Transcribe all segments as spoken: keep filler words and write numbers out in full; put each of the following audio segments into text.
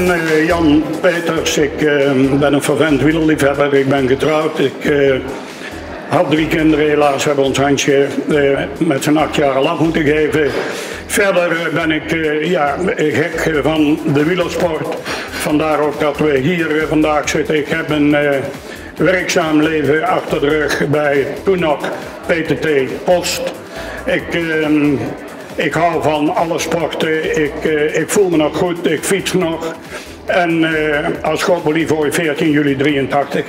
ben uh, Jan Peters, ik uh, ben een vervent wielerliefhebber, ik ben getrouwd. Ik uh, had drie kinderen, helaas hebben ons Hansje uh, met zijn acht jaar al af moeten geven. Verder uh, ben ik uh, ja, gek van de wielersport, vandaar ook dat we hier uh, vandaag zitten. Ik heb een uh, werkzaam leven achter de rug bij toen nog P T T Post. Ik, uh, ik hou van alle sporten, ik, uh, ik voel me nog goed, ik fiets nog. En uh, als God me lief hoor, veertien juli drieëntachtig.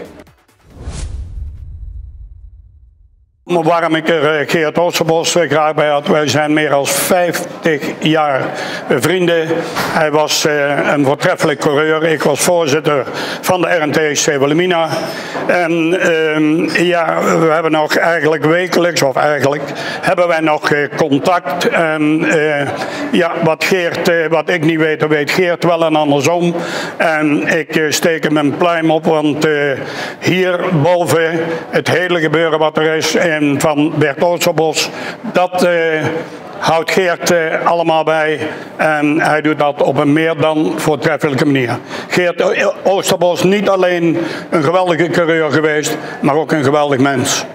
Waarom ik er Geert Oosterbos graag bij had, wij zijn meer dan vijftig jaar vrienden. Hij was uh, een voortreffelijk coureur, ik was voorzitter van de R N T S C Wilhelmina. En uh, ja, we hebben nog eigenlijk wekelijks, of eigenlijk, hebben wij nog uh, contact. En uh, ja, wat Geert, uh, wat ik niet weet, dat weet Geert wel en andersom. En ik uh, steek hem een pluim op, want uh, hier boven het hele gebeuren wat er is, en van Bert Oosterbos, dat uh, houdt Geert uh, allemaal bij en hij doet dat op een meer dan voortreffelijke manier. Geert Oosterbos, niet alleen een geweldige coureur geweest, maar ook een geweldig mens.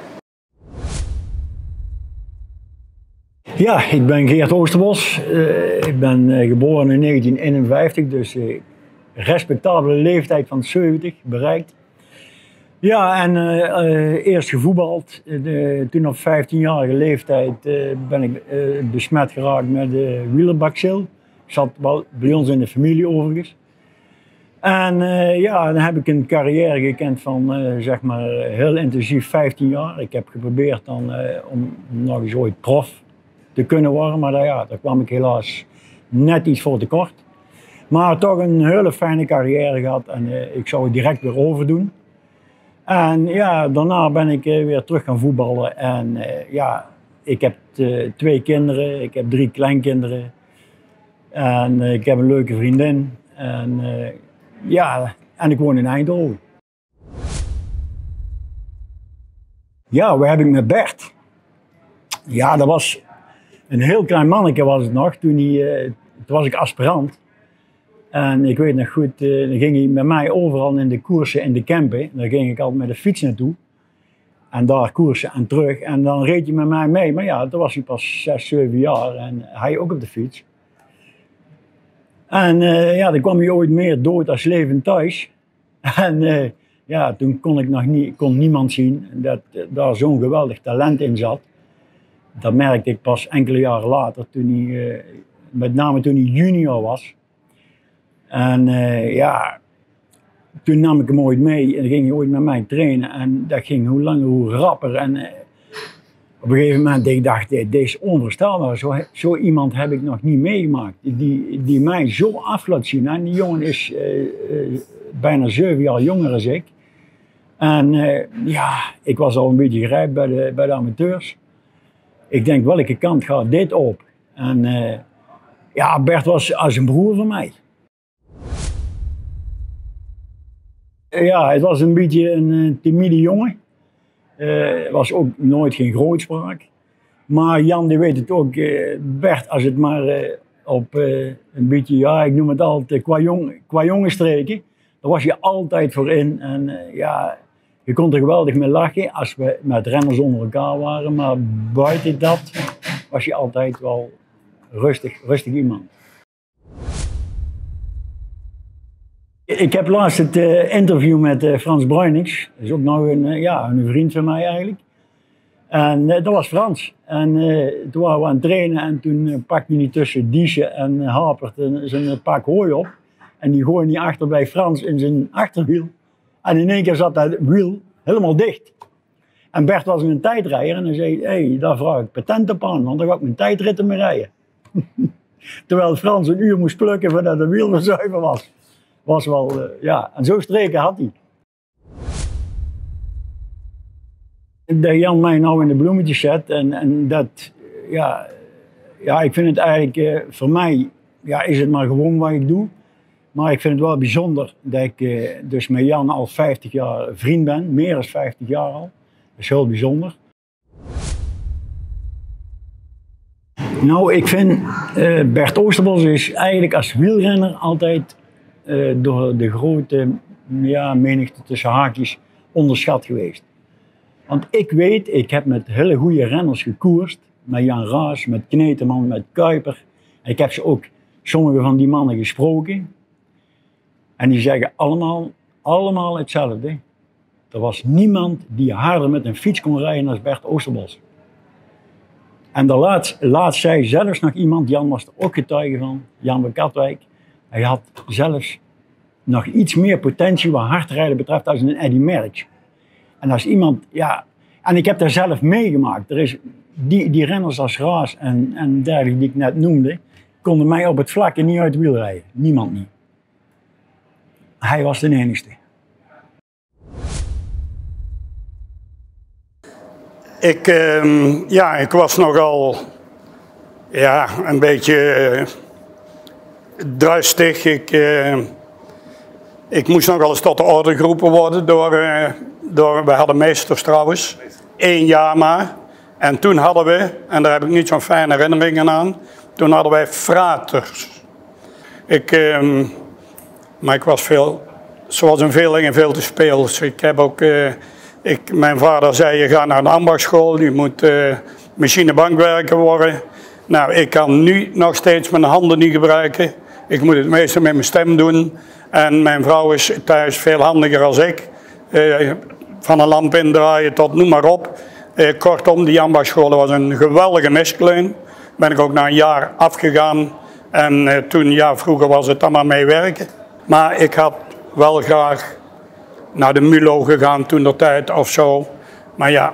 Ja, ik ben Geert Oosterbos. Uh, ik ben uh, geboren in negentien eenenvijftig, dus uh, respectabele leeftijd van zeventig bereikt. Ja, en uh, uh, eerst gevoetbald. Uh, toen op vijftienjarige leeftijd uh, ben ik uh, besmet geraakt met de uh, wielerbacil. Zat wel bij ons in de familie overigens. En uh, ja, dan heb ik een carrière gekend van uh, zeg maar heel intensief vijftien jaar. Ik heb geprobeerd dan, uh, om nog eens ooit prof te kunnen worden, maar daar, ja, daar kwam ik helaas net iets voor tekort. Maar toch een hele fijne carrière gehad en uh, ik zou het direct weer overdoen. En ja, daarna ben ik uh, weer terug gaan voetballen en uh, ja, ik heb uh, twee kinderen, ik heb drie kleinkinderen en uh, ik heb een leuke vriendin en uh, ja, en ik woon in Eindhoven. Ja, waar heb ik met Bert? Ja, dat was een heel klein manneke was het nog, toen, hij, uh, toen was ik aspirant. En ik weet nog goed, uh, dan ging hij met mij overal in de koersen in de Kempen. Daar ging ik altijd met de fiets naartoe. En daar koersen en terug. En dan reed hij met mij mee. Maar ja, toen was hij pas zes, zeven jaar en hij ook op de fiets. En uh, ja, dan kwam hij ooit meer dood als levend thuis. En uh, ja, toen kon ik nog niet, kon niemand zien dat uh, daar zo'n geweldig talent in zat. Dat merkte ik pas enkele jaren later, toen hij, uh, met name toen hij junior was. En uh, ja, toen nam ik hem ooit mee en ging hij ooit met mij trainen en dat ging hoe langer hoe rapper. En uh, op een gegeven moment ik dacht ik, dit is onvoorstelbaar, zo, zo iemand heb ik nog niet meegemaakt, die, die mij zo af laat zien. En die jongen is uh, uh, bijna zeven jaar jonger dan ik. En uh, ja, ik was al een beetje gerijpt bij de, bij de amateurs. Ik denk, welke kant gaat dit op? En uh, ja, Bert was als een broer van mij. Ja, het was een beetje een uh, timide jongen. Het uh, was ook nooit geen grootspraak. Maar Jan die weet het ook, uh, Bert, als het maar uh, op uh, een beetje, ja ik noem het altijd, qua, jong, qua jongenstreken, daar was je altijd voor in. En uh, ja, je kon er geweldig mee lachen als we met renners onder elkaar waren. Maar buiten dat was je altijd wel rustig, rustig iemand. Ik heb laatst het uh, interview met uh, Frans Bruinings. Dat is ook nog een, uh, ja, een vriend van mij eigenlijk. En uh, dat was Frans. En uh, toen waren we aan het trainen en toen uh, pakte hij tussen Diesche en uh, Hapert zijn pak hooi op. En die gooide hij achter bij Frans in zijn achterwiel. En in één keer zat dat wiel helemaal dicht. En Bert was een tijdrijder en hij zei, hé, hey, daar vraag ik patent op aan, want dan ga ik mijn tijdritten mee rijden. Terwijl Frans een uur moest plukken voordat het wiel weer zuiver was. Was wel, uh, ja, en zo streken had hij. Dat Jan mij nou in de bloemetjes zet en, en dat, ja, ja, ik vind het eigenlijk, uh, voor mij, ja, is het maar gewoon wat ik doe. Maar ik vind het wel bijzonder dat ik uh, dus met Jan al vijftig jaar vriend ben, meer dan vijftig jaar al. Dat is heel bijzonder. Nou, ik vind uh, Bert Oosterbos is eigenlijk als wielrenner altijd uh, door de grote ja, menigte tussen haakjes onderschat geweest. Want ik weet, ik heb met hele goede renners gekoerst. Met Jan Raas, met Kneteman, met Kuiper. En ik heb ze ook, sommige van die mannen gesproken. En die zeggen allemaal, allemaal hetzelfde. Er was niemand die harder met een fiets kon rijden als Bert Oosterbos. En de laatst, laatst zei zelfs nog iemand, Jan was er ook getuige van, Jan van Katwijk. Hij had zelfs nog iets meer potentie wat hardrijden betreft als een Eddy Merckx. En als iemand, ja, en ik heb daar zelf meegemaakt. Er is, die, die renners als Raas en, en dergelijke die ik net noemde, konden mij op het vlakke niet uit het wiel rijden. Niemand niet. Hij was de enigste. Ik, uh, ja, ik was nogal ja, een beetje uh, druistig. Ik, uh, ik moest nogal eens tot de orde geroepen worden door, uh, door, we hadden meesters trouwens, één jaar maar. En toen hadden we, en daar heb ik niet zo'n fijne herinneringen aan, toen hadden wij fraters. Ik, uh, maar ik was veel, zoals in veel dingen veel te speels. Ik heb ook... Uh, Ik, mijn vader zei, je gaat naar de ambachtschool, je moet uh, machinebankwerker worden. Nou, ik kan nu nog steeds mijn handen niet gebruiken. Ik moet het meeste met mijn stem doen. En mijn vrouw is thuis veel handiger als ik. Uh, van een lamp indraaien tot noem maar op. Uh, kortom, die ambachtschool was een geweldige miskleun. Ben ik ook na een jaar afgegaan. En uh, toen, ja, vroeger was het dan maar mee werken. Maar ik had wel graag naar de Mulo gegaan toen de tijd of zo. Maar ja.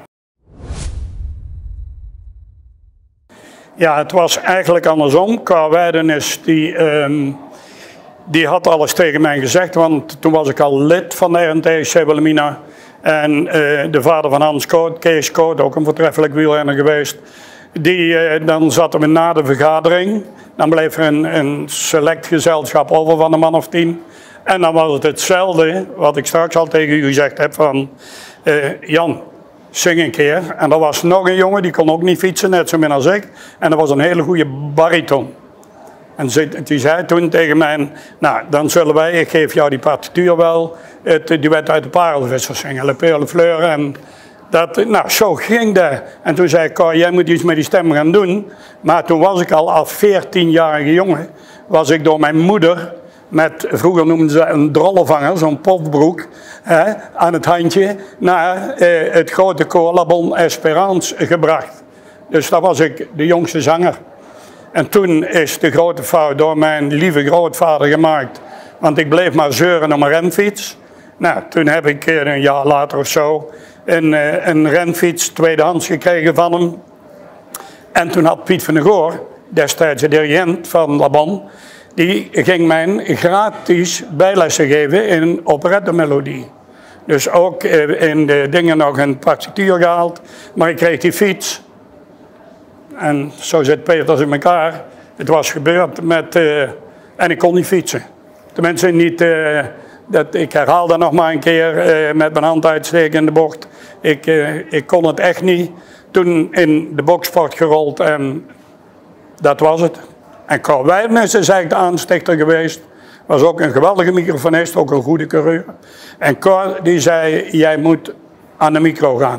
Ja, het was eigenlijk andersom. Karl Wijdenis, die, um, die had alles tegen mij gezegd. Want toen was ik al lid van de R N T C Wilhelmina. En uh, de vader van Hans Koot, Kees Koot, ook een voortreffelijk wielrenner geweest. Die, uh, dan zaten we na de vergadering. Dan bleef er een, een select gezelschap over van een man of tien. En dan was het hetzelfde wat ik straks al tegen u gezegd heb van uh, Jan, zing een keer. En er was nog een jongen, die kon ook niet fietsen, net zo min als ik. En dat was een hele goede bariton. En die zei toen tegen mij, nou dan zullen wij, ik geef jou die partituur wel, het duet uit de Parelvissers zingen, Le Perle Fleur. En dat, nou zo ging dat. En toen zei ik, oh, jij moet iets met die stem gaan doen. Maar toen was ik al als veertienjarige jongen, was ik door mijn moeder met, vroeger noemden ze een drollevanger, zo'n pofbroek, hè, aan het handje, naar eh, het grote koor La Bonne Espérance gebracht. Dus dat was ik de jongste zanger. En toen is de grote fout door mijn lieve grootvader gemaakt, want ik bleef maar zeuren om een renfiets. Nou, toen heb ik een jaar later of zo een, een renfiets tweedehands gekregen van hem. En toen had Piet van der Goor, destijds de dirigent van La Bonne, die ging mij gratis bijlessen geven in operettemelodie. Dus ook in de dingen nog een partituur gehaald, maar ik kreeg die fiets. En zo zit Peters in elkaar. Het was gebeurd met, uh, en ik kon niet fietsen. Tenminste niet, uh, dat, ik herhaal dat nog maar een keer uh, met mijn hand uitsteken in de bocht. Ik, uh, ik kon het echt niet. Toen in de boksport gerold en dat was het. En Karl Wijdenis is eigenlijk de aanstichter geweest. Was ook een geweldige microfonist, ook een goede coureur. En Karl die zei, jij moet aan de micro gaan.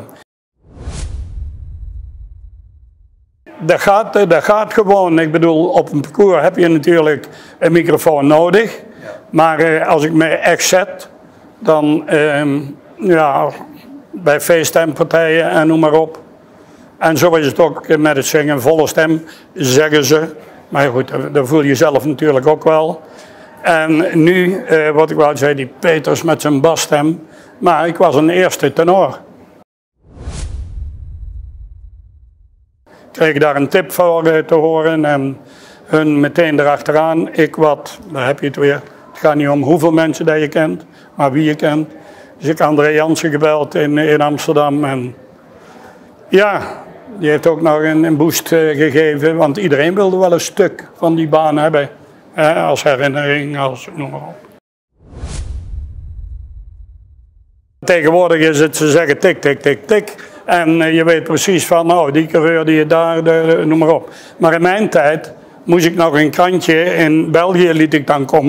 Dat gaat, dat gaat gewoon. Ik bedoel, op een parcours heb je natuurlijk een microfoon nodig. Maar eh, als ik me echt zet, dan eh, ja, bij feesttempartijen en noem maar op. En zo is het ook met het zingen, volle stem, zeggen ze. Maar goed, dat voel je zelf natuurlijk ook wel. En nu, eh, wat ik wel zei, die Peters met zijn basstem. Maar ik was een eerste tenor. Ik kreeg daar een tip voor uh, te horen en hun meteen erachteraan. Ik wat, daar heb je het weer. Het gaat niet om hoeveel mensen dat je kent, maar wie je kent. Dus ik heb André Jansen gebeld in, in Amsterdam. En ja, die heeft ook nog een, een boost uh, gegeven, want iedereen wilde wel een stuk van die baan hebben. Hè, als herinnering, als noem maar op. Tegenwoordig is het, ze zeggen tik, tik, tik, tik. En uh, je weet precies van, nou, die coureur die je daar, de, noem maar op. Maar in mijn tijd moest ik nog een krantje, in België liet ik dan komen,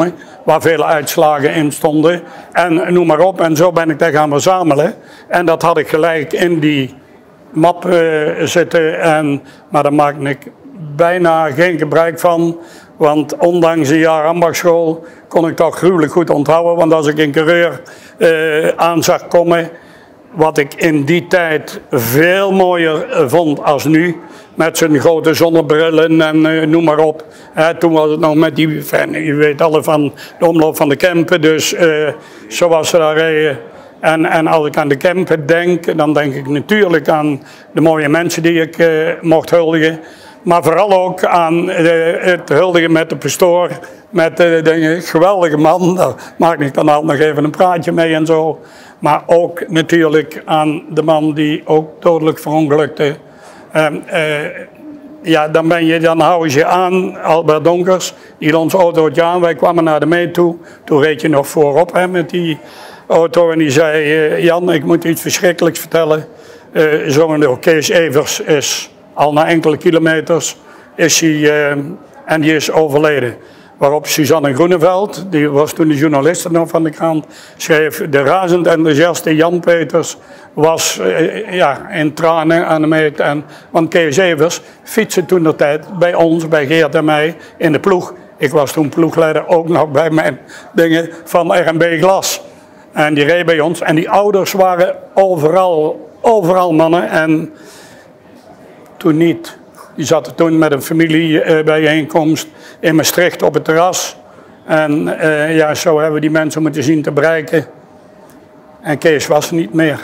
waar vele uitslagen in stonden. En noem maar op, en zo ben ik daar gaan verzamelen. En dat had ik gelijk in die map uh, zitten, en, maar daar maak ik bijna geen gebruik van. Want ondanks een jaar ambachtschool kon ik toch gruwelijk goed onthouden. Want als ik een coureur uh, aan zag komen, wat ik in die tijd veel mooier vond als nu, met zijn grote zonnebrillen en uh, noem maar op. He, toen was het nog met die, je weet alle van de omloop van de Kempen, dus uh, zoals ze daar reden. En, en als ik aan de Kempen denk, dan denk ik natuurlijk aan de mooie mensen die ik uh, mocht huldigen. Maar vooral ook aan uh, het huldigen met de pastoor, met uh, de geweldige man. Daar maak ik dan altijd nog even een praatje mee en zo. Maar ook natuurlijk aan de man die ook dodelijk verongelukte. Uh, uh, ja, dan, ben je, dan hou je aan, Albert Donkers, die hield ons autootje aan. Wij kwamen naar de meet toe. Toen reed je nog voorop hè, met die auto en die zei, uh, Jan, ik moet iets verschrikkelijks vertellen. Uh, Zo'n Kees Evers is al na enkele kilometers, is hij, uh, en die is overleden. Waarop Suzanne Groeneveld, die was toen de journaliste nog van de krant, schreef, de razend enthousiaste Jan Peters was uh, ja, in tranen aan de meet. En, want Kees Evers fietste toen de tijd bij ons, bij Geert en mij, in de ploeg. Ik was toen ploegleider ook nog bij mijn dingen van R en B Glas. En die reed bij ons. En die ouders waren overal, overal mannen. En toen niet. Die zaten toen met een familiebijeenkomst in Maastricht op het terras. En uh, ja, zo hebben we die mensen moeten zien te bereiken. En Kees was er niet meer.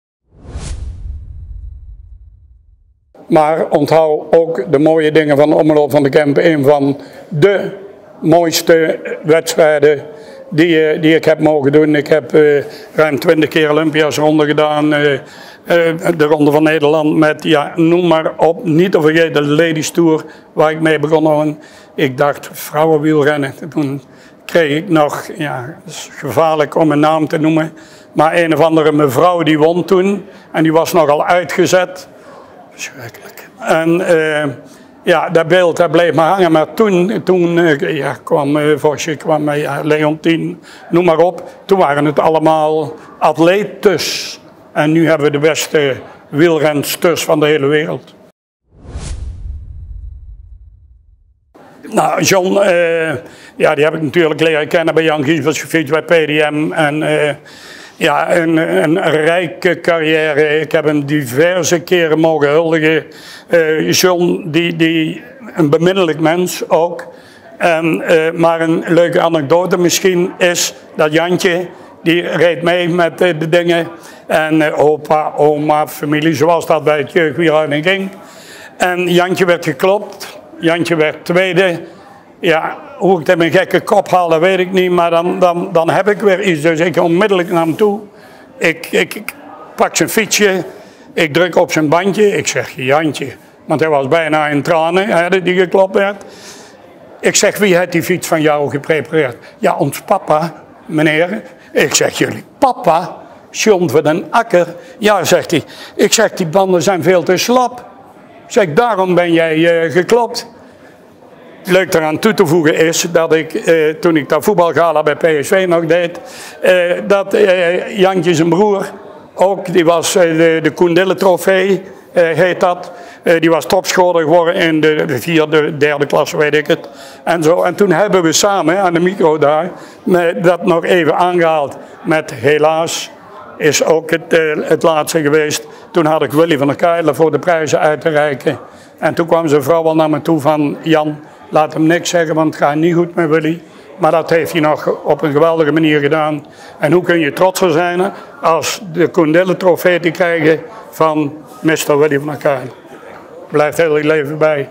Maar onthoud ook de mooie dingen van de omloop van de Kempen. Een van de mooiste wedstrijden die, die ik heb mogen doen. Ik heb uh, ruim twintig keer Olympia's ronde gedaan. Uh, Uh, de Ronde van Nederland met, ja, noem maar op, niet te vergeten de Ladies Tour waar ik mee begonnen. Ik dacht vrouwenwielrennen. Toen kreeg ik nog, ja, het is gevaarlijk om een naam te noemen, maar een of andere mevrouw die won toen en die was nogal uitgezet. Verschrikkelijk. En uh, ja, dat beeld dat bleef maar hangen, maar toen, toen uh, ja, kwam uh, Vosje, kwam uh, ja, Leontien, noem maar op. Toen waren het allemaal atletes. En nu hebben we de beste wielrensters van de hele wereld. Nou, John, uh, ja, die heb ik natuurlijk leren kennen bij Jan Gievers, gefietst bij P D M. En uh, ja, een, een rijke carrière. Ik heb hem diverse keren mogen huldigen. Uh, John, die, die, een beminnelijk mens ook. En, uh, maar een leuke anekdote misschien is dat Jantje, die reed mee met uh, de dingen. En uh, opa, oma, familie, zoals dat bij het jeugdwielrennen ging. En Jantje werd geklopt. Jantje werd tweede. Ja, hoe ik het in mijn gekke kop haalde, weet ik niet. Maar dan, dan, dan heb ik weer iets. Dus ik onmiddellijk naar hem toe. Ik, ik, ik pak zijn fietsje. Ik druk op zijn bandje. Ik zeg, Jantje. Want hij was bijna in tranen, hè, die geklopt werd. Ik zeg, wie heeft die fiets van jou geprepareerd? Ja, ons papa, meneer. Ik zeg, jullie papa? John van den Akker. Ja, zegt hij. Ik zeg, die banden zijn veel te slap. Ik zeg, daarom ben jij uh, geklopt. Leuk eraan toe te voegen is dat ik, uh, toen ik dat voetbalgala bij P S V nog deed, uh, dat uh, Jantje zijn broer, ook, die was uh, de, de Koendille trofee, uh, heet dat. Uh, die was topscorer geworden in de, de vierde, derde klasse, weet ik het. En, zo. En toen hebben we samen aan de micro daar met, dat nog even aangehaald met helaas. Is ook het, uh, het laatste geweest. Toen had ik Willy van der Kuijlen voor de prijzen uit te reiken. En toen kwam zijn vrouw al naar me toe van, Jan, laat hem niks zeggen, want het gaat niet goed met Willy. Maar dat heeft hij nog op een geweldige manier gedaan. En hoe kun je trotser zijn als de Koendille trofee te krijgen van mister Willy van der Kuijlen. Blijft heel je leven bij.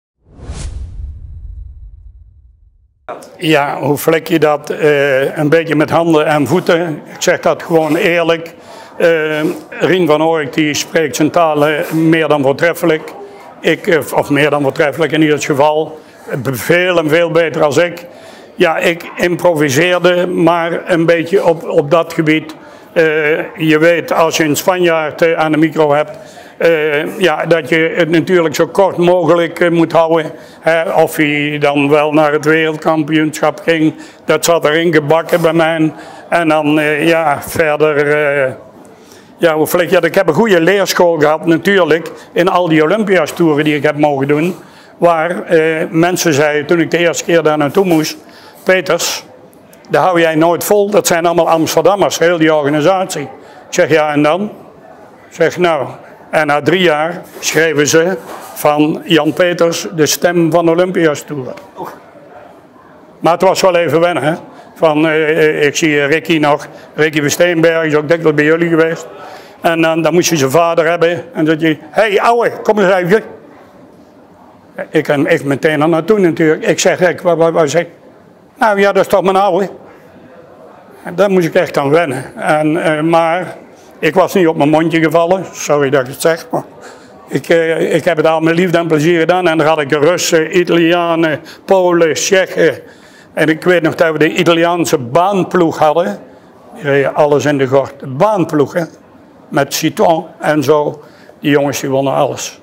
Ja, hoe vlek je dat? Uh, een beetje met handen en voeten. Ik zeg dat gewoon eerlijk. Uh, Rien van Oorik die spreekt zijn talen meer dan voortreffelijk. Ik, of meer dan voortreffelijk in ieder geval. Veel en veel beter als ik. Ja, ik improviseerde maar een beetje op, op dat gebied. Uh, je weet, als je een Spanjaard aan de micro hebt, Uh, ja, dat je het natuurlijk zo kort mogelijk uh, moet houden. Hè, of hij dan wel naar het wereldkampioenschap ging, dat zat erin gebakken bij mij. En dan uh, ja, verder, uh, ja, hoe vlek, ja, ik heb een goede leerschool gehad natuurlijk in al die Olympia's toeren die ik heb mogen doen. Waar uh, mensen zeiden toen ik de eerste keer daar naartoe moest, Peters, dat hou jij nooit vol, dat zijn allemaal Amsterdammers, heel die organisatie. Ik zeg ja en dan? Ik zeg nou, en na drie jaar schreven ze van Jan Peters de stem van Olympia's toeren. Maar het was wel even wennen, hè. Van, uh, ik zie Ricky nog, Ricky van Steenberg is ook dikwijls bij jullie geweest. En dan, dan moest je zijn vader hebben en dan zeg je, hé hey, ouwe, kom eens even. Ik heb echt meteen aan naartoe natuurlijk. Ik zeg, Rick, wat, wat, wat zeg? Nou ja, dat is toch mijn ouwe. En daar moest ik echt aan wennen. En, uh, maar ik was niet op mijn mondje gevallen, sorry dat ik het zeg, maar ik, uh, ik heb het al met liefde en plezier gedaan. En dan had ik Russen, Italianen, Polen, Tsjechen. En ik weet nog dat we de Italiaanse baanploeg hadden. Die reden alles in de gort. De baanploeg, hè? Met Citroën en zo. Die jongens die wonnen alles.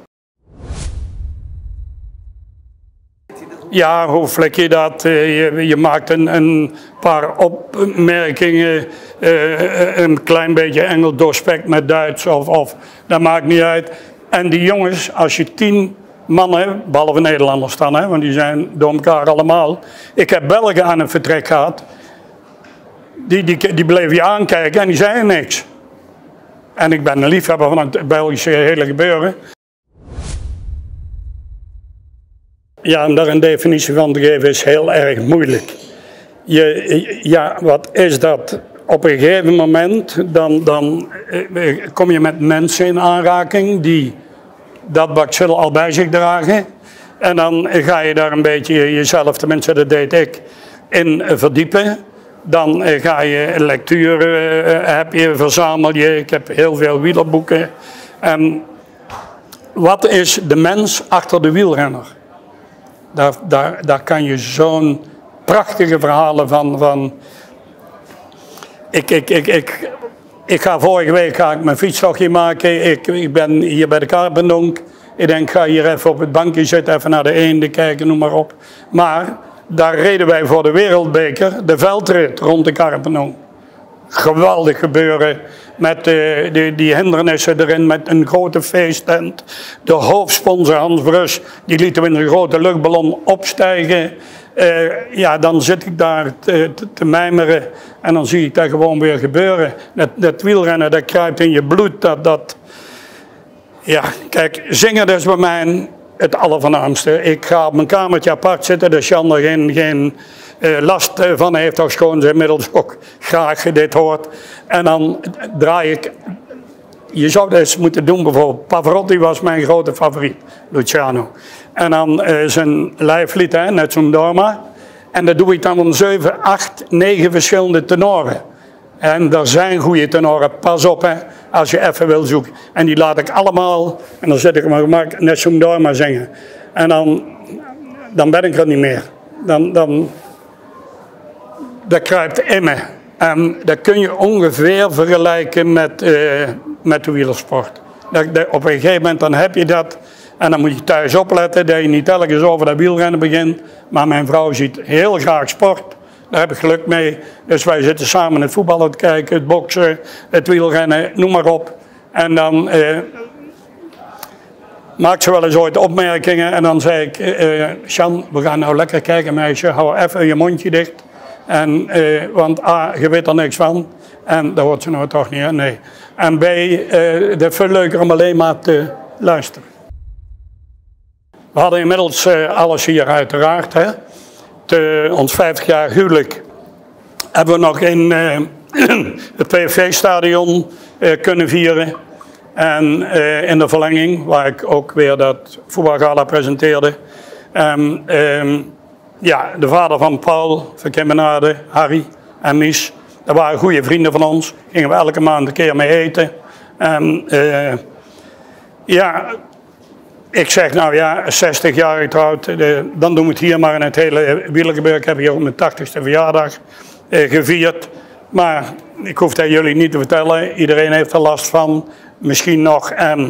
Ja, hoe vlek je dat? Je, je maakt een, een paar opmerkingen, uh, een klein beetje Engels doorspekt met Duits of, of dat maakt niet uit. En die jongens, als je tien mannen, behalve Nederlanders dan, hè, want die zijn door elkaar allemaal. Ik heb Belgen aan het vertrek gehad, die, die, die bleven je aankijken en die zeiden niks. En ik ben een liefhebber van het Belgische hele gebeuren. Ja, en daar een definitie van te geven is heel erg moeilijk. Je, ja, wat is dat? Op een gegeven moment dan, dan eh, kom je met mensen in aanraking die dat bacille al bij zich dragen. En dan ga je daar een beetje jezelf, tenminste dat deed ik, in verdiepen. Dan eh, ga je lectuur, eh, heb je, verzamel je. Ik heb heel veel wielerboeken. En wat is de mens achter de wielrenner? Daar, daar, daar kan je zo'n prachtige verhalen van. van ik, ik, ik, ik, ik ga vorige week ga ik mijn fietstochtje maken. Ik, ik ben hier bij de Karpendonk. Ik denk, ik ga hier even op het bankje zitten, even naar de eenden kijken, noem maar op. Maar daar reden wij voor de wereldbeker, de veldrit rond de Karpendonk. Geweldig gebeuren met de, de, die hindernissen erin, met een grote feesttent. De hoofdsponsor Hans Brus, die lieten we in een grote luchtballon opstijgen. Uh, ja, dan zit ik daar te, te, te mijmeren en dan zie ik dat gewoon weer gebeuren. Dat, dat wielrennen, dat kruipt in je bloed. Dat, dat... Ja, kijk, zingen is bij mij het allervoornaamste. Ik ga op mijn kamertje apart zitten, dus Jan er geen... geen Uh, last uh, van heeft, toch schoon ze inmiddels ook graag dit hoort. En dan draai ik, je zou dat eens moeten doen bijvoorbeeld, Pavarotti was mijn grote favoriet, Luciano. En dan uh, zijn lijflied, hè, net zo'n Dorma. En dat doe ik dan om zeven, acht, negen verschillende tenoren. En er zijn goede tenoren, pas op hè, als je even wil zoeken. En die laat ik allemaal, en dan zet ik mijn gemak, net zo'n Dorma zingen. En dan, dan ben ik er niet meer. Dan... dan dat kruipt in me. En dat kun je ongeveer vergelijken met, uh, met de wielersport. Dat, dat, op een gegeven moment dan heb je dat. En dan moet je thuis opletten dat je niet telkens over dat wielrennen begint. Maar mijn vrouw ziet heel graag sport. Daar heb ik geluk mee. Dus wij zitten samen het voetballen te kijken, het boksen, het wielrennen, noem maar op. En dan uh, maakt ze wel eens ooit opmerkingen. En dan zei ik, uh, Sjan, we gaan nou lekker kijken meisje. Hou even je mondje dicht. En, uh, want A, je weet er niks van. En dat hoort ze nou toch niet, hè? Nee. En B, uh, het is veel leuker om alleen maar te luisteren. We hadden inmiddels uh, alles hier uiteraard. Hè? Te, ons vijftig jaar huwelijk hebben we nog in uh, het P V V-stadion uh, kunnen vieren. En uh, in de verlenging, waar ik ook weer dat voetbalgala presenteerde. Um, um, Ja, de vader van Paul, van Kimmenade, Harry en Mies, dat waren goede vrienden van ons. Gingen we elke maand een keer mee eten. En uh, ja, ik zeg nou ja, zestig jaar getrouwd, uh, dan doen we het hier maar in het hele wielergebeuren. Ik heb hier ook mijn tachtigste verjaardag uh, gevierd. Maar ik hoef dat jullie niet te vertellen, iedereen heeft er last van. Misschien nog en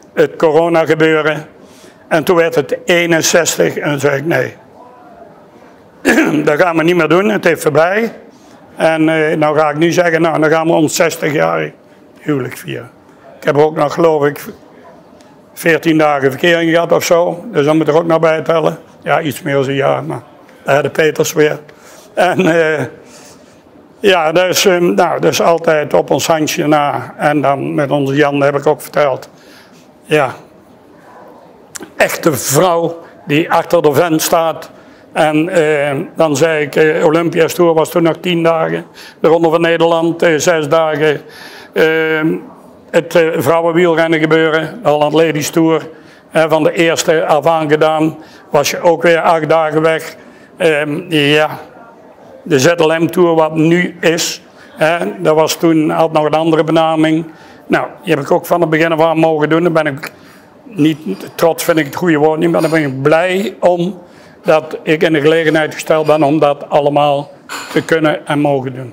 het corona gebeuren. En toen werd het eenenzestig en toen zei ik nee. Dat gaan we niet meer doen, het is voorbij. En uh, nou ga ik nu zeggen, nou dan gaan we ons zestig-jarig huwelijk vieren. Ik heb ook nog geloof ik veertien dagen verkering gehad of zo. Dus dan moet ik er ook nog bij tellen. Ja, iets meer dan een jaar, maar daar de Peters weer. En uh, ja, dus, um, nou, dus altijd op ons handje na. En dan met onze Jan heb ik ook verteld. Ja, echte vrouw die achter de vent staat. En uh, dan zei ik, uh, Olympia's Tour was toen nog tien dagen. De Ronde van Nederland, uh, zes dagen. Uh, het uh, vrouwenwielrennen gebeuren, de Holland Ladies Tour. Uh, van de eerste af aan gedaan, was je ook weer acht dagen weg. Uh, ja, de Z L M Tour wat nu is, uh, dat was toen, had nog een andere benaming. Nou, die heb ik ook van het begin af aan mogen doen. Dan ben ik niet, trots vind ik het goede woord niet, maar dan ben ik blij om dat ik in de gelegenheid gesteld ben om dat allemaal te kunnen en mogen doen.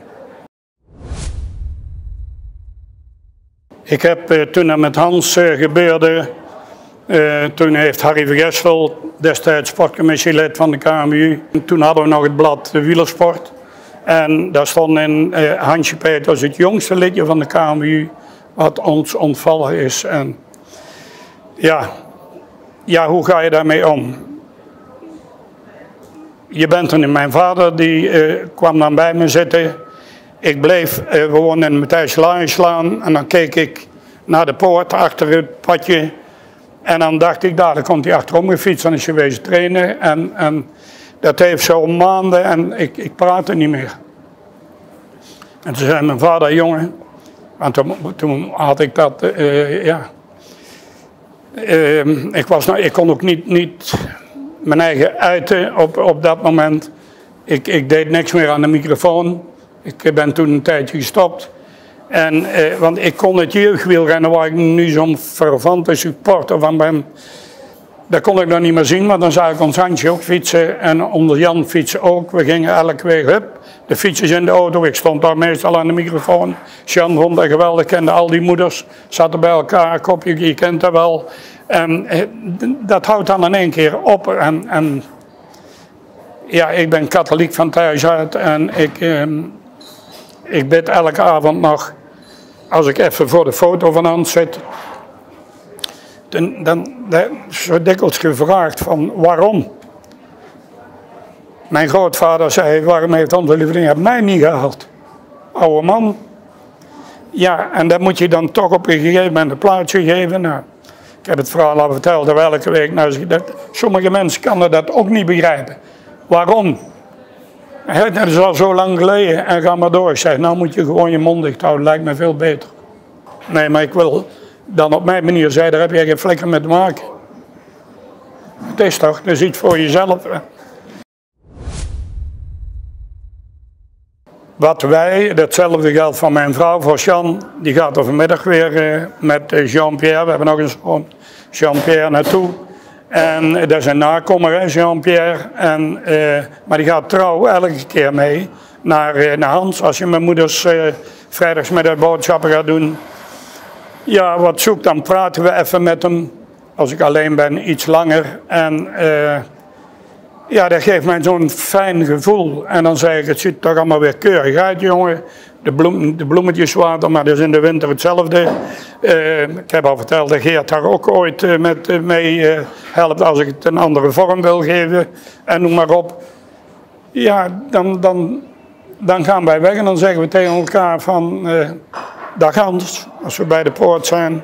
Ik heb uh, toen dat met Hans uh, gebeurde, uh, toen heeft Harry Vergestel, destijds sportcommissielid van de K M U, toen hadden we nog het blad de Wielersport. En daar stond in uh, Hansje Peters, het jongste lidje van de K M U, wat ons ontvallen is. En ja, ja, hoe ga je daarmee om? Je bent er niet. Mijn vader die uh, kwam dan bij me zitten. Ik bleef, uh, we woonden in Matthijs Laanslaan en dan keek ik naar de poort achter het padje. En dan dacht ik, daar komt hij achterom gefietst en is je wezen trainen. En, en dat heeft zo maanden en ik, ik praatte niet meer. En toen zei mijn vader, jongen, want toen, toen had ik dat, uh, ja. Uh, ik, was nou, ik kon ook niet, niet mijn eigen uiten op, op dat moment. Ik, ik deed niks meer aan de microfoon. Ik ben toen een tijdje gestopt. En, uh, want ik kon het jeugdwielrennen waar ik nu zo'n fervente supporter van ben. Dat kon ik nog niet meer zien, maar dan zag ik ons Hansje ook fietsen en onder Jan fietsen ook. We gingen elke week, hup, de fietsers in de auto. Ik stond daar meestal aan de microfoon. Jan vond dat geweldig, kende al die moeders, zaten bij elkaar, kopje, je kent dat wel. En dat houdt dan in één keer op. En, en ja, ik ben katholiek van thuis uit en ik, eh, ik bid elke avond nog, als ik even voor de foto van Hans zit, dan, dan, dan zo dikwijls gevraagd van waarom. Mijn grootvader zei, waarom heeft onze lieveling mij niet gehaald? Oude man. Ja, en dan moet je dan toch op een gegeven moment een plaatsje geven. Nou, ik heb het verhaal al verteld, dat elke week. Nou, dat, sommige mensen kunnen dat ook niet begrijpen. Waarom? Dat is al zo lang geleden en ga maar door. Ik zeg, nou moet je gewoon je mond dicht houden, lijkt me veel beter. Nee, maar ik wil dan op mijn manier zeggen, daar heb je geen flikker mee te maken. Het is toch, dat is iets voor jezelf. Hè? Wat wij, datzelfde geldt van mijn vrouw, voor Jean, die gaat er vanmiddag weer uh, met uh, Jean-Pierre, we hebben nog een zoon, Jean-Pierre naartoe. En uh, dat is een nakomer, Jean-Pierre, en, uh, maar die gaat trouw elke keer mee naar, uh, naar Hans. Als je mijn moeders uh, vrijdagsmiddag boodschappen gaat doen, ja, wat zoekt, dan praten we even met hem, als ik alleen ben, iets langer. En uh, ja, dat geeft mij zo'n fijn gevoel. En dan zeg ik, het ziet toch allemaal weer keurig uit, jongen. De, bloem, de bloemetjes water, maar dat is in de winter hetzelfde. Uh, ik heb al verteld dat Geert daar ook ooit uh, met uh, mee uh, helpt als ik het een andere vorm wil geven. En noem maar op. Ja, dan, dan, dan gaan wij weg en dan zeggen we tegen elkaar van, uh, dag Hans, als we bij de poort zijn.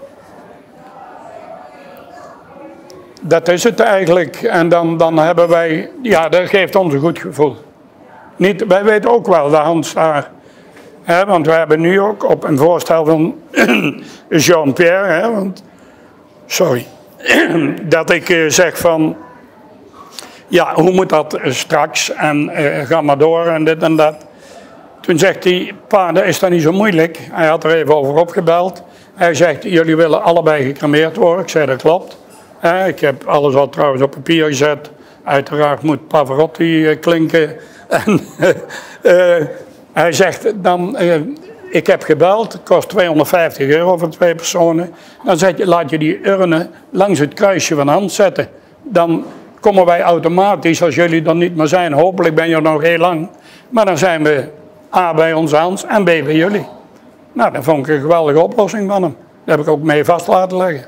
Dat is het eigenlijk. En dan, dan hebben wij, ja, dat geeft ons een goed gevoel. Niet, wij weten ook wel dat Hans daar, hè, want we hebben nu ook op een voorstel van Jean-Pierre, hè, want, sorry, dat ik uh, zeg van, ja, hoe moet dat uh, straks en uh, ga maar door en dit en dat. Toen zegt hij, pa, dat is dan niet zo moeilijk. Hij had er even over opgebeld. Hij zegt, jullie willen allebei gecremeerd worden. Ik zei, dat klopt. Eh, ik heb alles al trouwens op papier gezet. Uiteraard moet Pavarotti uh, klinken. En, uh, uh, hij zegt, dan, uh, ik heb gebeld, het kost tweehonderdvijftig euro voor twee personen. Dan zet je, laat je die urne langs het kruisje van Hans zetten. Dan komen wij automatisch, als jullie er niet meer zijn, hopelijk ben je er nog heel lang. Maar dan zijn we A bij onze Hans en B bij jullie. Nou, dat vond ik een geweldige oplossing van hem. Dat heb ik ook mee vast laten leggen.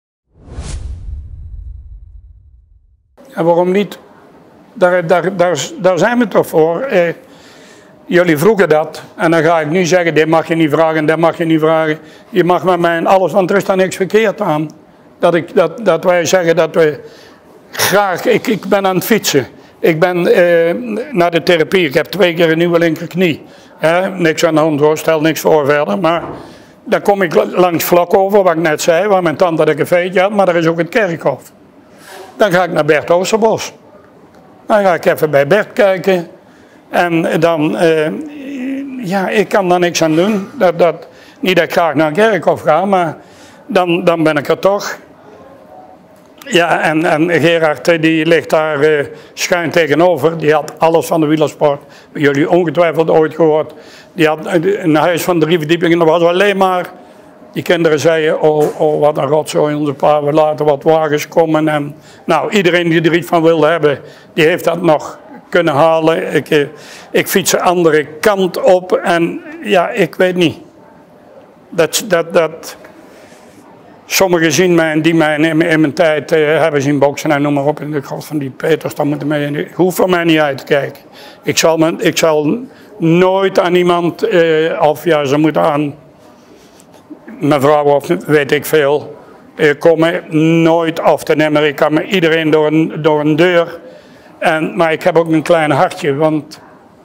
En waarom niet? Daar, daar, daar, daar zijn we toch voor. Eh, jullie vroegen dat. En dan ga ik nu zeggen, dit mag je niet vragen, dat mag je niet vragen. Je mag met mij alles, want er is daar niks verkeerd aan. Dat, ik, dat, dat wij zeggen dat we graag, ik, ik ben aan het fietsen. Ik ben eh, naar de therapie, ik heb twee keer een nieuwe linkerknie. He, niks aan de hand hoor, stel niks voor verder. Maar dan kom ik langs vlak over, wat ik net zei, waar mijn tante een cafeetje had, maar er is ook het kerkhof. Dan ga ik naar Bert Oosterbos. Dan ga ik even bij Bert kijken. En dan, uh, ja, ik kan daar niks aan doen. Dat, dat, niet dat ik graag naar een kerkhof ga, maar dan, dan ben ik er toch. Ja, en, en Gerard die ligt daar uh, schuin tegenover. Die had alles van de wielersport. Jullie ongetwijfeld ooit gehoord. Die had een huis van drie verdiepingen. Dat was alleen maar. Die kinderen zeiden, oh, oh wat een rotzooi onze pa. We laten wat wagens komen. En, nou, iedereen die er iets van wilde hebben, die heeft dat nog kunnen halen. Ik, uh, ik fiets de andere kant op. En ja, ik weet niet. Dat... dat, dat Sommigen zien mij, die mij in, in mijn tijd uh, hebben zien boksen en noem maar op. In de god van die Peters, dan moeten mee. Ik hoef er mij niet uit te kijken. Ik zal, me, ik zal nooit aan iemand, uh, of ja, ze moeten aan mevrouw of weet ik veel, uh, komen. Nooit af te nemen. Ik kan met iedereen door een, door een deur. En, maar ik heb ook een klein hartje, want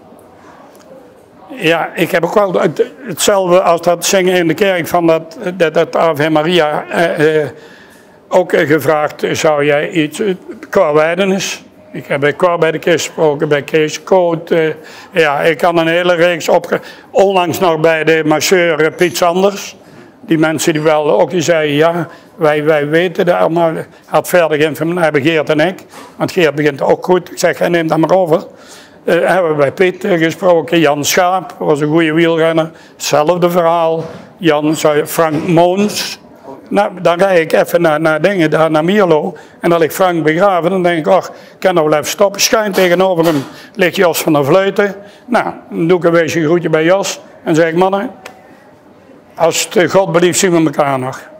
ja, ik heb ook wel hetzelfde als dat zingen in de kerk van dat, dat, dat Ave Maria. Eh, eh, ook gevraagd, zou jij iets qua wijdenis? Ik heb bij Cor bij de Kist gesproken, bij Kees Koot. Eh, ja, ik kan een hele reeks op. Onlangs nog bij de masseur uh, Piet Sanders. Die mensen die wel ook die zeiden, ja, wij, wij weten dat allemaal. Had verder geïnformeerd, hebben Geert en ik. Want Geert begint ook goed. Ik zeg, hij neemt dat maar over. Uh, hebben we bij Piet uh, gesproken. Jan Schaap was een goede wielrenner. Hetzelfde verhaal. Jan, sorry, Frank Moons. Nou, dan ga ik even naar, naar dingen, daar naar Mierlo. En dan ligt Frank begraven. Dan denk ik, ach, ik kan nog wel even stoppen. Schuin tegenover hem ligt Jos van der Vleuten. Nou, dan doe ik een weesje groetje bij Jos. En zeg ik, mannen, als het God belieft zien we elkaar nog.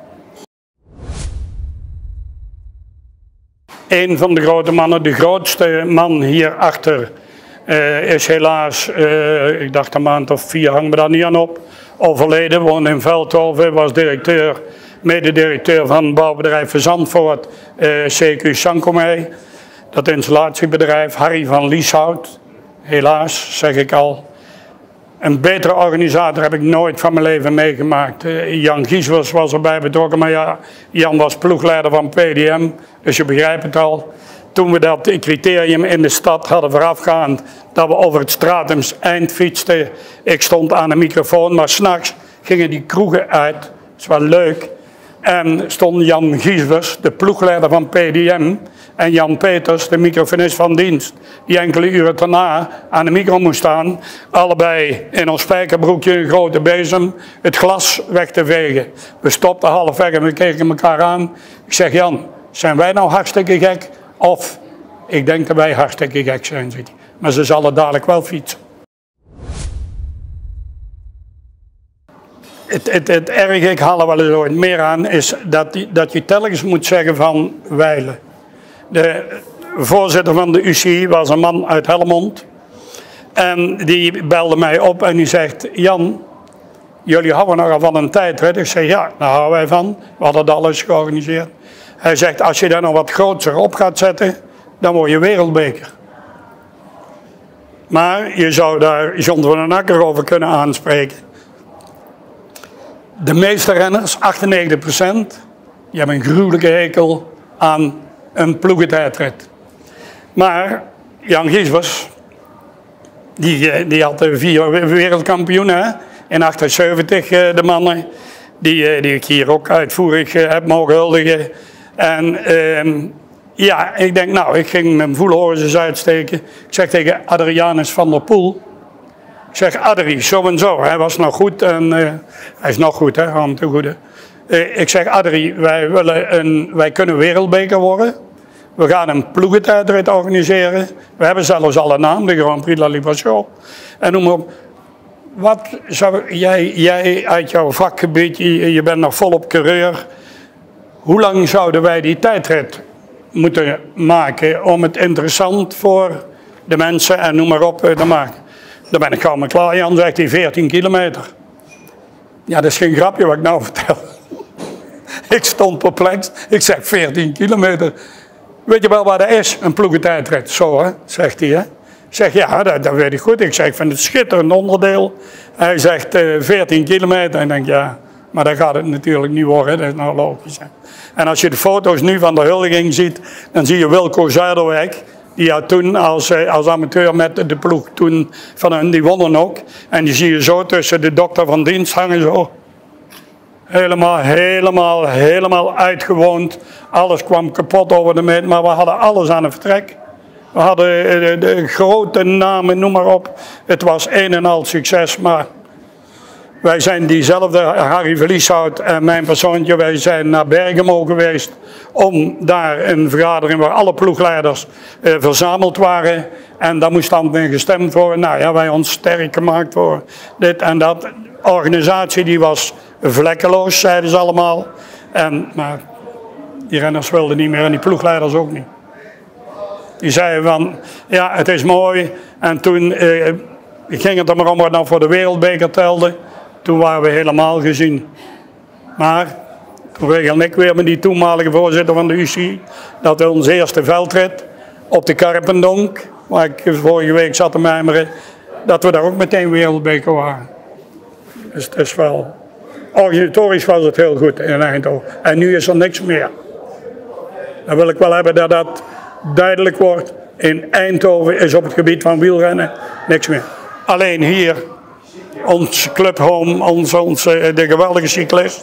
Een van de grote mannen, de grootste man hierachter, uh, is helaas, uh, ik dacht een maand of vier, hang me daar niet aan op, overleden. Woonde in Veldhoven, was directeur, mededirecteur van het bouwbedrijf Zandvoort, uh, C Q Sankomij. Dat installatiebedrijf, Harry van Lieshout, helaas, zeg ik al. Een betere organisator heb ik nooit van mijn leven meegemaakt. Uh, Jan Gieswers was erbij betrokken, maar ja, Jan was ploegleider van P D M, dus je begrijpt het al. Toen we dat criterium in de stad hadden voorafgaand, dat we over het Stratums eind fietsten. Ik stond aan de microfoon, maar 's nachts gingen die kroegen uit. Dat is wel leuk. En stond Jan Gieswers, de ploegleider van P D M, en Jan Peters, de microfonist van dienst, die enkele uren daarna aan de micro moest staan, allebei in ons spijkerbroekje, een grote bezem, het glas weg te vegen. We stopten halfweg en we keken elkaar aan. Ik zeg, Jan, zijn wij nou hartstikke gek? Of, ik denk dat wij hartstikke gek zijn, zegt hij. Maar ze zullen dadelijk wel fietsen. Het, het, het erge, ik haal er wel eens ooit meer aan, is dat, die, dat je telkens moet zeggen van wijlen. De voorzitter van de U C I was een man uit Helmond. En die belde mij op en die zegt, Jan, jullie houden nogal van een tijdrit. Ik zeg, ja, daar houden wij van. We hadden dat alles georganiseerd. Hij zegt, als je daar nog wat groter op gaat zetten, dan word je wereldbeker. Maar je zou daar John van den Akker over kunnen aanspreken. De meeste renners, achtennegentig procent, die hebben een gruwelijke hekel aan een ploegentijdrit. Maar Jan Gieswers, die, die had vier wereldkampioenen in achtenzeventig, de mannen, die, die ik hier ook uitvoerig heb mogen huldigen. En uh, ja, ik denk, nou, ik ging mijn voelhorens uitsteken. Ik zeg tegen Adrianus van der Poel, Ik zeg, Adrie, zo en zo. Hij was nog goed en uh, hij is nog goed, hè, Ham de Goede. Uh, ik zeg, Adrie, wij, willen een, wij kunnen wereldbeker worden. We gaan een ploegentijdrit organiseren. We hebben zelfs al een naam, de Grand Prix de la Libération. En noem maar op. Wat zou jij, jij uit jouw vakgebied, je, je bent nog volop coureur. Hoe lang zouden wij die tijdrit moeten maken om het interessant voor de mensen en noem maar op te maken? Dan ben ik gauw maar klaar. Jan zegt hij veertien kilometer. Ja, dat is geen grapje wat ik nou vertel. Ik stond perplex. Ik zeg veertien kilometer. Weet je wel waar dat is? Een ploegentijdrit. Zo hè, zegt hij hè. Ik zeg ja, dat, dat weet ik goed. Ik zeg ik vind het schitterend onderdeel. Hij zegt uh, veertien kilometer. En ik denk ja, maar dat gaat het natuurlijk niet worden. Dat is nou logisch. Hè. En als je de foto's nu van de huldiging ziet, dan zie je Wilco Zuiderwijk. Die had toen als, als amateur met de ploeg toen van hen, die wonnen ook. En die zie je zo tussen de dokter van dienst hangen zo. Helemaal, helemaal, helemaal uitgewoond. Alles kwam kapot over de meet, maar we hadden alles aan het vertrek. We hadden de, de grote namen, noem maar op. Het was een en al succes, maar wij zijn diezelfde, Harry Verlieshout en mijn persoontje, wij zijn naar Bergamo geweest om daar een vergadering waar alle ploegleiders eh, verzameld waren. En daar moest dan gestemd worden. Nou ja, wij ons sterk gemaakt voor dit en dat. De organisatie die was vlekkeloos, zeiden ze allemaal. En, maar die renners wilden niet meer en die ploegleiders ook niet. Die zeiden van, ja het is mooi. En toen eh, ging het er maar om wat nou voor de wereldbeker telde. Toen waren we helemaal gezien. Maar toen regelde ik weer met die toenmalige voorzitter van de U C I dat we onze eerste veldrit op de Karpendonk, waar ik vorige week zat te mijmeren, dat we daar ook meteen wereldbeker waren. Dus het is wel, organisatorisch was het heel goed in Eindhoven. En nu is er niks meer. Dan wil ik wel hebben dat dat duidelijk wordt. In Eindhoven is op het gebied van wielrennen niks meer. Alleen hier, ons clubhome, ons, ons, de geweldige cyclist.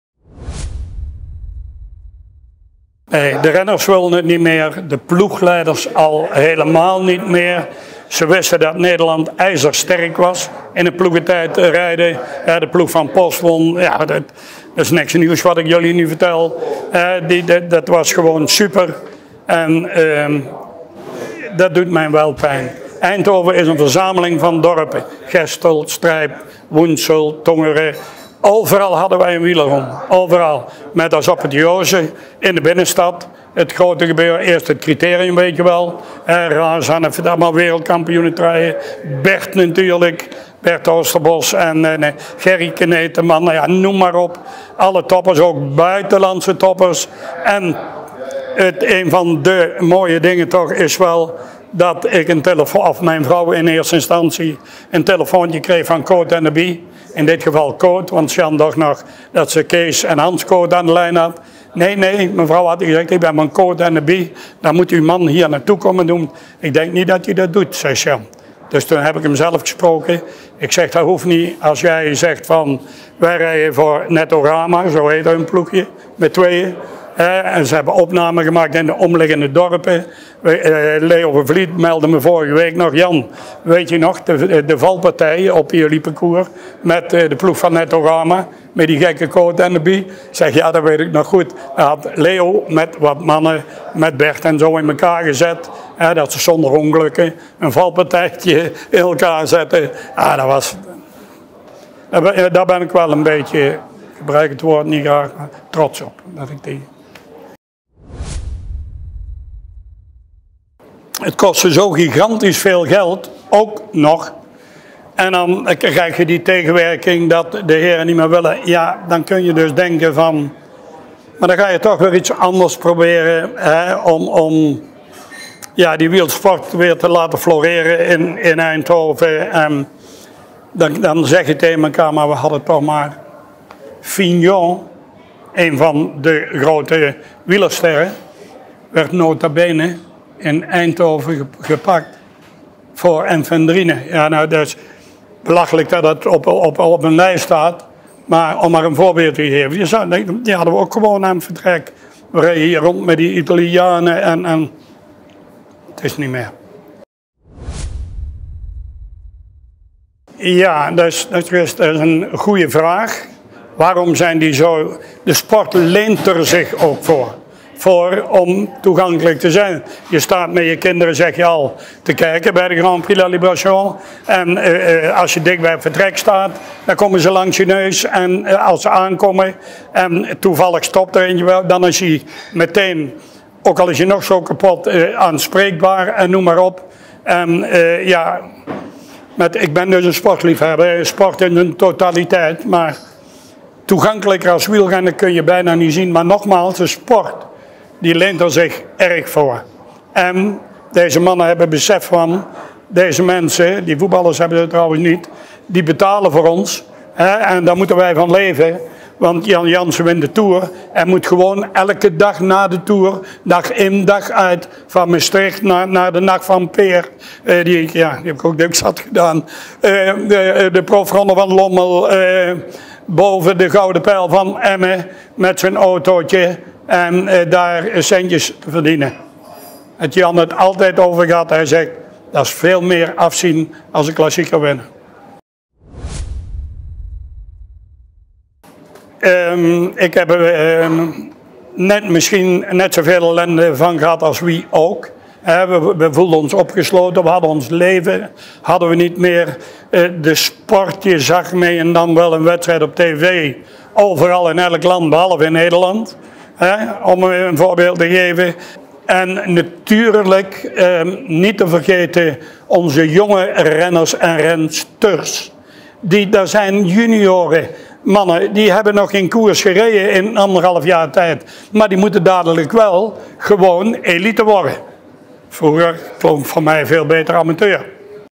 Nee, de renners wilden het niet meer, de ploegleiders al helemaal niet meer. Ze wisten dat Nederland ijzersterk was in de ploegentijd rijden. Ja, de ploeg van Post won, ja, dat, dat is niks nieuws wat ik jullie nu vertel. Uh, die, dat, dat was gewoon super. En uh, dat doet mij wel pijn. Eindhoven is een verzameling van dorpen. Gestel, Strijp, Woensel, Tongeren. Overal hadden wij een wielerom. Overal. Met als apotheose in de binnenstad. Het grote gebeuren. Eerst het criterium, weet je wel. Eh, Razan heeft allemaal wereldkampioenen rijden. Bert natuurlijk. Bert Oosterbos en eh, nee, Gerry Kneteman. Nou ja, noem maar op. Alle toppers, ook buitenlandse toppers. En het, een van de mooie dingen toch is wel dat ik een telefoon, of mijn vrouw in eerste instantie, een telefoontje kreeg van Coot en de Bie. In dit geval Coot, want Jan dacht nog dat ze Kees en Hans Coot aan de lijn had. Nee, nee, mevrouw had gezegd, ik ben van Coot en de Bie, dan moet uw man hier naartoe komen doen. Ik denk niet dat hij dat doet, zei Jan. Dus toen heb ik hem zelf gesproken. Ik zeg, dat hoeft niet als jij zegt van, wij rijden voor Netorama, zo heet hun ploegje, met tweeën. Uh, en ze hebben opnamen gemaakt in de omliggende dorpen. Uh, Leo van Vliet meldde me vorige week nog, Jan, weet je nog, de, de valpartij op jullie parcours met uh, de ploeg van Netorama, met die gekke Coot en de Bie. Ik zeg, ja, dat weet ik nog goed. Hij had Leo met wat mannen, met Bert en zo in elkaar gezet. Uh, dat ze zonder ongelukken een valpartijtje in elkaar zetten. Ah, dat was, uh, daar ben ik wel een beetje, ik gebruik het woord niet graag, maar trots op. Dat ik die... Het kostte zo gigantisch veel geld, ook nog. En dan krijg je die tegenwerking dat de heren niet meer willen. Ja, dan kun je dus denken van... Maar dan ga je toch weer iets anders proberen hè, om, om ja, die wielsport weer te laten floreren in, in Eindhoven. En dan, dan zeg je tegen elkaar, maar we hadden toch maar... Fignon, een van de grote wielersterren, werd nota bene in Eindhoven gepakt voor enfedrine. Ja, nou, dat is belachelijk dat het op, op, op een lijst staat, maar om maar een voorbeeld te geven. Je zou, die hadden we ook gewoon aan het vertrek. We rijden hier rond met die Italianen en, en het is niet meer. Ja, dat is, dat is, dat is een goede vraag. Waarom zijn die zo... De sport leent er zich ook voor. Voor om toegankelijk te zijn. Je staat met je kinderen, zeg je al, te kijken bij de Grand Prix La Libération. En uh, uh, als je dicht bij het vertrek staat, dan komen ze langs je neus. En uh, als ze aankomen en toevallig stopt er eentje wel, dan is hij meteen, ook al is je nog zo kapot, uh, aanspreekbaar en noem maar op. En uh, ja, met, ik ben dus een sportliefhebber, sport in een totaliteit, maar toegankelijker als wielrennen kun je bijna niet zien. Maar nogmaals, de sport, die leent er zich erg voor. En deze mannen hebben besef van, deze mensen, die voetballers hebben het trouwens niet, die betalen voor ons. Hè, en daar moeten wij van leven. Want Jan Jansen wint de Tour en moet gewoon elke dag na de Tour, dag in, dag uit, van Maastricht naar, naar de Nacht van Peer, uh, die, ja, die heb ik ook dik zat gedaan, uh, de, de profronde van Lommel, uh, boven de Gouden Pijl van Emmen met zijn autootje en uh, daar centjes te verdienen. Het Jan het altijd over gehad, hij zegt, dat is veel meer afzien als een klassieker winnen. Um, ik heb er um, net, misschien net zoveel ellende van gehad als wie ook. Uh, we, we voelden ons opgesloten, we hadden ons leven, hadden we niet meer uh, de sport, je zag mee en dan wel een wedstrijd op tv, overal in elk land, behalve in Nederland, uh, om een voorbeeld te geven. En natuurlijk, um, niet te vergeten, onze jonge renners en rensters, die, daar zijn junioren. Mannen, die hebben nog geen koers gereden in anderhalf jaar tijd. Maar die moeten dadelijk wel gewoon elite worden. Vroeger klonk voor mij veel beter amateur.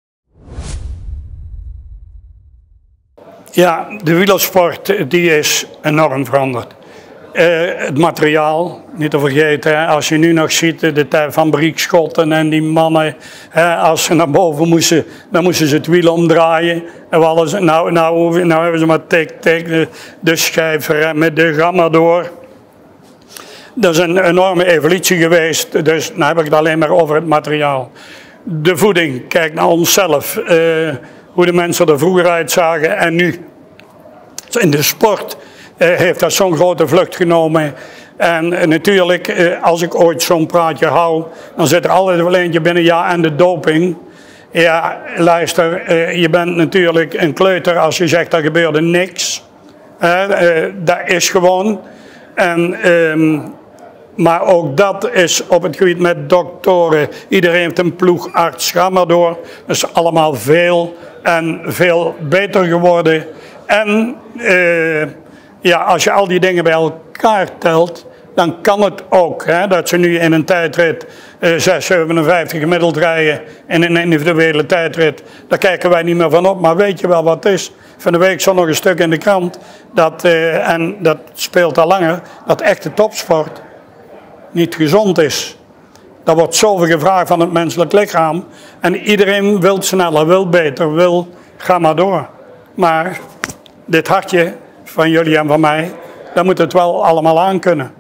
Ja, de wielersport die is enorm veranderd. Uh, het materiaal, niet te vergeten, hè, als je nu nog ziet de tijd van Briekschotten en die mannen, hè, als ze naar boven moesten, dan moesten ze het wiel omdraaien. En alles, nou, nou, nou hebben ze maar tik-tik, de, de schijfremmen, de gamma door. Dat is een enorme evolutie geweest, dus dan heb ik het alleen maar over het materiaal. De voeding, kijk naar onszelf, uh, hoe de mensen er vroeger uitzagen en nu. In de sport uh, heeft dat zo'n grote vlucht genomen. En uh, natuurlijk, uh, als ik ooit zo'n praatje hou, dan zit er altijd wel eentje binnen, ja, en de doping. Ja, luister, uh, je bent natuurlijk een kleuter als je zegt, er gebeurde niks. Uh, uh, dat is gewoon. En, um, maar ook dat is op het gebied met doktoren. Iedereen heeft een ploegarts, ga maar door. Dat is allemaal veel en veel beter geworden. En uh, ja, als je al die dingen bij elkaar telt, dan kan het ook. Hè, dat ze nu in een tijdrit uh, zes zevenenvijftig gemiddeld rijden in een individuele tijdrit. Daar kijken wij niet meer van op, maar weet je wel wat het is? Van de week stond nog een stuk in de krant, dat, uh, en dat speelt al langer, dat echte topsport niet gezond is. Er wordt zoveel gevraagd van het menselijk lichaam en iedereen wil sneller, wil beter, wil, ga maar door. Maar dit hartje van jullie en van mij, dat moet het wel allemaal aankunnen.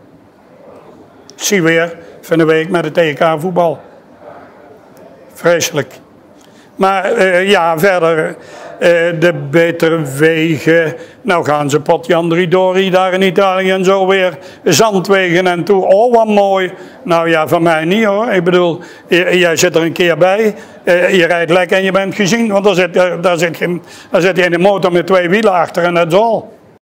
Ik zie weer van de week met het E K voetbal. Vreselijk. Maar uh, ja, verder, uh, de betere wegen. Nou gaan ze Potjandridori daar in Italië en zo weer zandwegen en toe. Oh, wat mooi. Nou ja, van mij niet hoor. Ik bedoel, jij zit er een keer bij. Uh, je rijdt lekker en je bent gezien. Want daar zit, uh, daar zit, je, daar zit je in een motor met twee wielen achter en dat is al.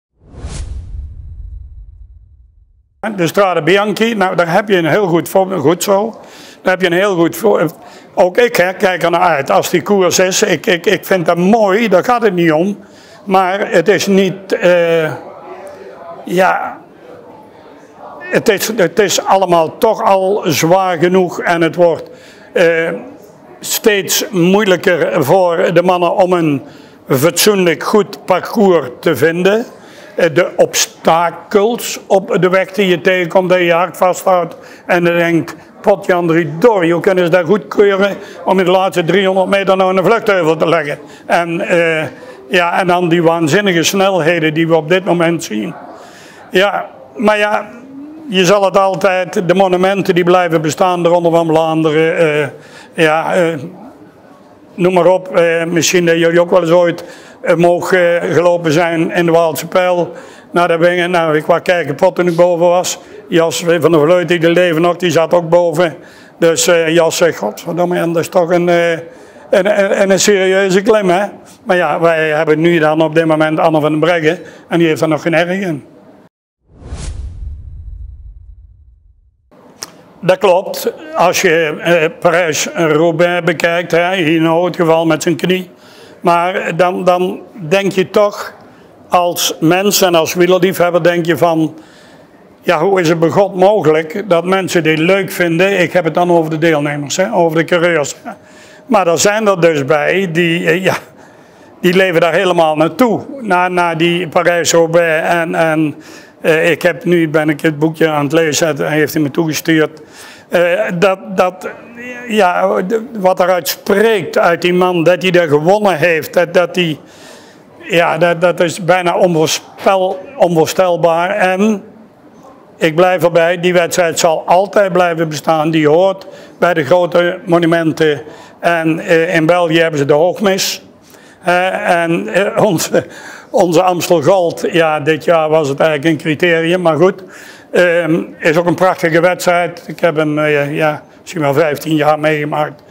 De Strade Bianchi, nou daar heb je een heel goed voorbeeld, goed zo. Daar heb je een heel goed voorbeeld. Ook ik hè, kijk er naar uit als die koers is. Ik, ik, ik vind dat mooi, daar gaat het niet om. Maar het is niet, uh, ja, het is, het is allemaal toch al zwaar genoeg. En het wordt uh, steeds moeilijker voor de mannen om een fatsoenlijk goed parcours te vinden. De obstakels op de weg die je tegenkomt, dat je je hart vasthoudt en dan denkt, Potjandridori, hoe kunnen ze dat goedkeuren om in de laatste driehonderd meter nog een vluchtheuvel te leggen? En, uh, ja, en dan die waanzinnige snelheden die we op dit moment zien. Ja, maar ja, je zal het altijd, de monumenten die blijven bestaan, de Ronde van Vlaanderen, uh, ja, uh, noem maar op. Uh, misschien dat jullie ook wel eens ooit omhoog uh, gelopen zijn in de Waalse Pijl. Nou, daar ben ik, nou, ik wou kijken pot toen ik boven was. Jas van der Vleut, die leven nog, die zat ook boven. Dus uh, Jas zegt, godverdomme, dat is toch een, uh, een, een, een serieuze klim, hè. Maar ja, wij hebben nu dan op dit moment Anne van den Breggen en die heeft er nog geen erg in. Dat klopt. Als je uh, Parijs-Roubaix bekijkt, hè, in het geval met zijn knie. Maar dan, dan denk je toch als mens en als wielerliefhebber denk je van, ja, hoe is het bij God mogelijk dat mensen dit leuk vinden? Ik heb het dan over de deelnemers, hè, over de coureurs. Maar er zijn er dus bij die, uh, ja, die leven daar helemaal naartoe. Naar, naar die Parijs-Roubaix en... en Uh, ik heb nu ben ik het boekje aan het lezen, hij heeft hij me toegestuurd. Uh, dat, dat, ja, wat eruit spreekt uit die man, dat hij er gewonnen heeft, dat, dat, die, ja, dat, dat is bijna onvoorspel, onvoorstelbaar. En ik blijf erbij, die wedstrijd zal altijd blijven bestaan, die hoort bij de grote monumenten. En uh, in België hebben ze de Hoogmis. Uh, en uh, onze... Onze Amstel Gold, ja, dit jaar was het eigenlijk een criterium, maar goed. Um, is ook een prachtige wedstrijd. Ik heb hem, uh, ja, misschien wel vijftien jaar meegemaakt.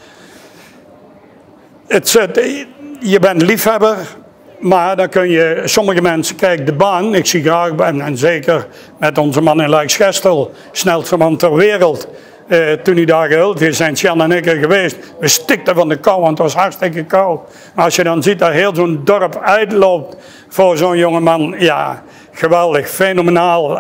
Het, het, je bent liefhebber, maar dan kun je, sommige mensen, kijk de baan, ik zie graag, en, en zeker met onze man in Luiksgestel, snelste man ter wereld. Uh, toen hij daar gehuld is, zijn Sjan en ik er geweest. We stikten van de kou, want het was hartstikke koud. Maar als je dan ziet dat heel zo'n dorp uitloopt voor zo'n jongeman, ja, geweldig, fenomenaal.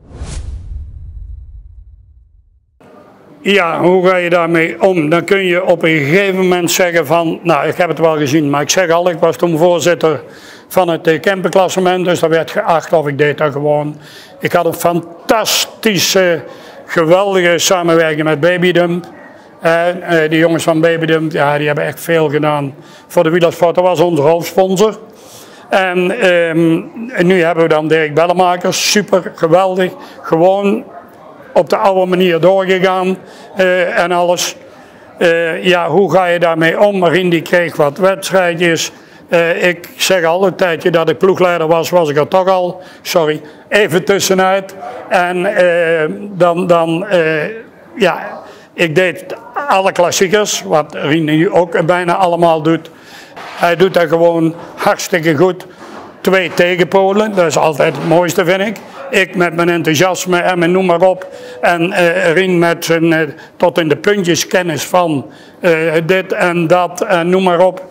Ja, hoe ga je daarmee om? Dan kun je op een gegeven moment zeggen van, nou, ik heb het wel gezien, maar ik zeg al, ik was toen voorzitter van het camperklassement, dus dat werd geacht of ik deed dat gewoon. Ik had een fantastische... geweldige samenwerking met Babydump. Uh, uh, die jongens van Babydump, ja, die hebben echt veel gedaan voor de wielersport. Dat was onze hoofdsponsor. En um, nu hebben we dan Dirk Bellemakers, super geweldig. Gewoon op de oude manier doorgegaan uh, en alles. Uh, ja, hoe ga je daarmee om? Marien die kreeg wat wedstrijdjes. Uh, ik zeg al, een tijdje dat ik ploegleider was, was ik er toch al, sorry, even tussenuit. En uh, dan, dan uh, ja, ik deed alle klassiekers, wat Rien nu ook bijna allemaal doet. Hij doet dat gewoon hartstikke goed. Twee tegenpolen, dat is altijd het mooiste, vind ik. Ik met mijn enthousiasme en mijn noem maar op. En uh, Rien met zijn uh, tot in de puntjes kennis van uh, dit en dat en noem maar op.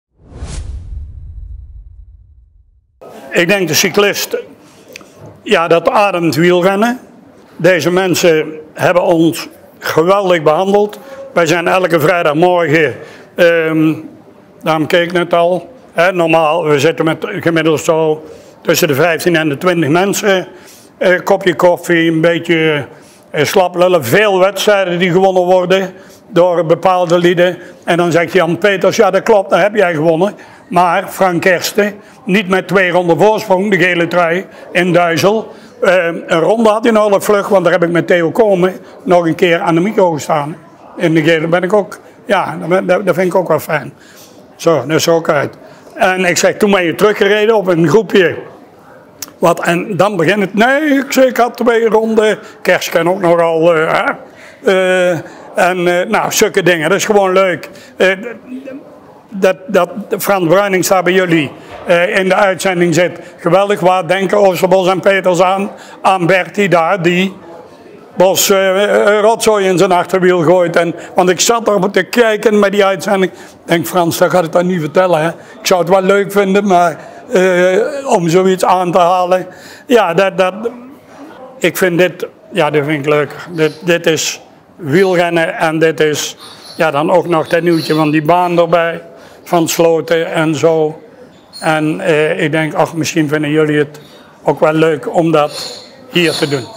Ik denk de cyclist, ja, dat ademt wielrennen. Deze mensen hebben ons geweldig behandeld. Wij zijn elke vrijdagmorgen, um, daarom keek ik net al, hè, normaal, we zitten met gemiddeld zo tussen de vijftien en de twintig mensen. Een kopje koffie, een beetje uh, slap lullen, veel wedstrijden die gewonnen worden door bepaalde lieden. En dan zegt Jan Peters, ja dat klopt, dan heb jij gewonnen. Maar Frank Kersten, niet met twee ronden voorsprong, de gele trui in Duizel. Uh, een ronde had hij nodig vlug, want daar heb ik met Theo Komen nog een keer aan de micro gestaan. In de gele ben ik ook, ja, dat, dat vind ik ook wel fijn. Zo, dat is er ook uit. En ik zeg, toen ben je teruggereden op een groepje. Wat, en dan begint het, nee, ik zeg, ik had twee ronden. Kerst kan ook nogal, uh, uh, en uh, nou, zulke dingen, dat is gewoon leuk. Uh, Dat, dat Frans Bruining staat bij jullie uh, in de uitzending zit. Geweldig, waar denken Oosterbos en Peters aan? Aan Bertie daar, die Bos uh, rotzooi in zijn achterwiel gooit. En, want ik zat erop te kijken met die uitzending. Ik denk, Frans, dat gaat het dan niet vertellen. Hè? Ik zou het wel leuk vinden, maar uh, om zoiets aan te halen. Ja, dat, dat, ik vind dit, ja, dit vind ik leuker. Dit, dit is wielrennen en dit is, ja, dan ook nog dat nieuwtje van die baan erbij. Van Sloten en zo. En uh, ik denk, ach, misschien vinden jullie het ook wel leuk om dat hier te doen.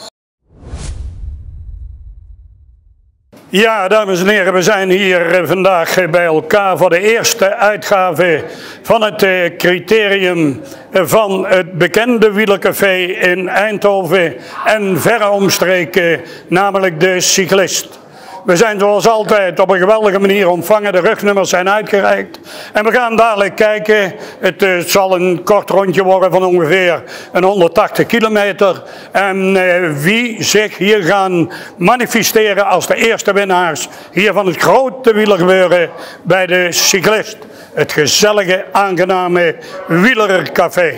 Ja, dames en heren, we zijn hier vandaag bij elkaar voor de eerste uitgave van het uh, criterium van het bekende wielercafé in Eindhoven en verre omstreken, namelijk de Cyclist. We zijn zoals altijd op een geweldige manier ontvangen. De rugnummers zijn uitgereikt. En we gaan dadelijk kijken. Het uh, zal een kort rondje worden van ongeveer een honderdtachtig kilometer. En uh, wie zich hier gaan manifesteren als de eerste winnaars hier van het grote wielergebeuren bij de cyclist. Het gezellige, aangename Wielercafé.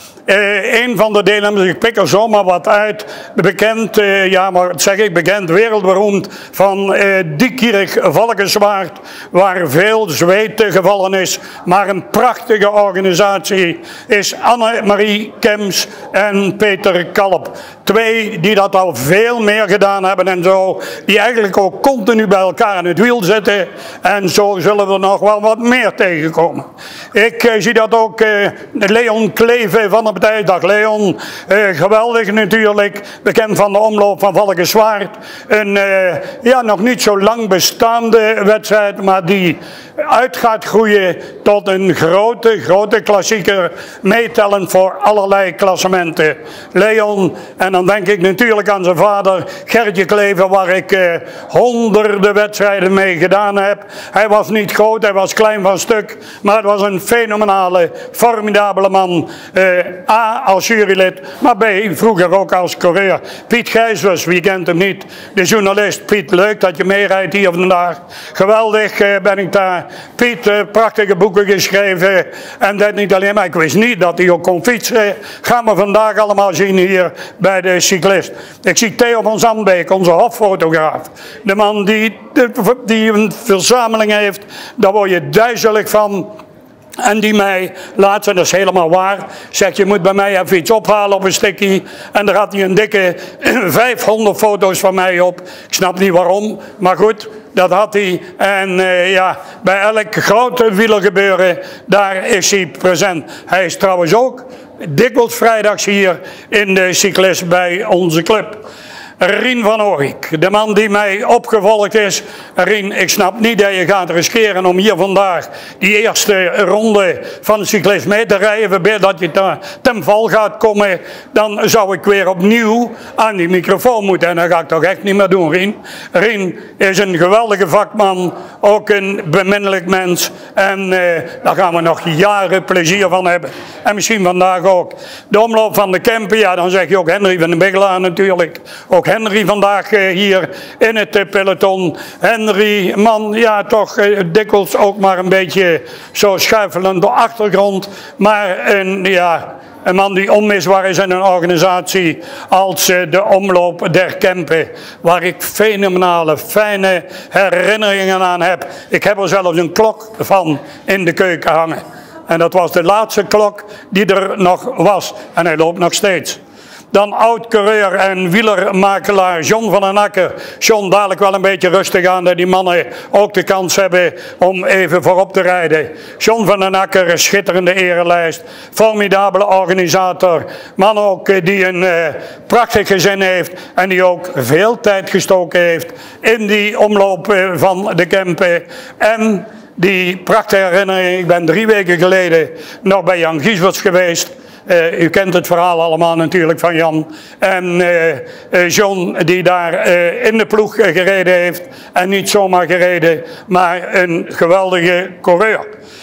Uh, een van de deelnemers, ik pik er zomaar wat uit, bekend, uh, ja maar zeg ik bekend, wereldberoemd van uh, Diekirch Valkenswaard, waar veel zweet gevallen is, maar een prachtige organisatie is Annemarie Kems en Peter Kalp. Twee die dat al veel meer gedaan hebben en zo, die eigenlijk ook continu bij elkaar in het wiel zitten en zo zullen we nog wel wat meer tegenkomen. Ik uh, zie dat ook uh, Leon Kleeve van de partij. Dag Leon, uh, geweldig natuurlijk, bekend van de omloop van Valkenswaard. Een uh, ja, nog niet zo lang bestaande wedstrijd, maar die uit gaat groeien tot een grote, grote klassieker, meetellend voor allerlei klassementen. Leon, en dan denk ik natuurlijk aan zijn vader Gertje Kleeve, waar ik uh, honderden wedstrijden mee gedaan heb. Hij was niet groot, hij was klein van stuk, maar het was een fenomenale, formidabele man. Uh, A, als jurylid, maar B, vroeger ook als coureur. Piet Gijswers, wie kent hem niet? De journalist. Piet, leuk dat je meerijdt hier vandaag. Geweldig uh, ben ik daar. Piet, uh, prachtige boeken geschreven. En dat niet alleen, maar ik wist niet dat hij ook kon fietsen. Gaan we vandaag allemaal zien hier bij de cyclist. Ik zie Theo van Zandbeek, onze hoffotograaf. De man die, die een verzameling heeft, daar word je duizelig van. En die mij laatst, en dat is helemaal waar, zegt je moet bij mij even iets ophalen op een stikkie. En daar had hij een dikke vijfhonderd foto's van mij op. Ik snap niet waarom, maar goed, dat had hij. En uh, ja, bij elk grote wielergebeuren, daar is hij present. Hij is trouwens ook dikwijls vrijdags hier in de cyclist bij onze club. Rien van Oorik, de man die mij opgevolgd is. Rien, ik snap niet dat je gaat riskeren om hier vandaag die eerste ronde van de cyclist mee te rijden. Verbeeld dat je ten val gaat komen, dan zou ik weer opnieuw aan die microfoon moeten. En dat ga ik toch echt niet meer doen, Rien. Rien is een geweldige vakman, ook een beminnelijk mens. En uh, daar gaan we nog jaren plezier van hebben. En misschien vandaag ook. De omloop van de Kempen, ja dan zeg je ook Henry van den Biggelaar natuurlijk. Ook Henry vandaag uh, hier in het uh, peloton. Henry, man, ja toch uh, dikwijls ook maar een beetje zo schuifelend door achtergrond. Maar een, ja, een man die onmisbaar is in een organisatie als uh, de Omloop der Kempen. Waar ik fenomenale, fijne herinneringen aan heb. Ik heb er zelfs een klok van in de keuken hangen. En dat was de laatste klok die er nog was. En hij loopt nog steeds. Dan oud-coureur en wielermakelaar John van den Akker. John, dadelijk wel een beetje rustig aan dat die mannen ook de kans hebben om even voorop te rijden. John van den Akker, een schitterende erelijst. Formidabele organisator. Man ook die een uh, prachtig gezin heeft en die ook veel tijd gestoken heeft in die omloop uh, van de Kempen. En die prachtige herinnering, ik ben drie weken geleden nog bij Jan Gieswerts geweest. Uh, u kent het verhaal allemaal natuurlijk van Jan. En uh, uh, John die daar uh, in de ploeg uh, gereden heeft. En niet zomaar gereden, maar een geweldige coureur.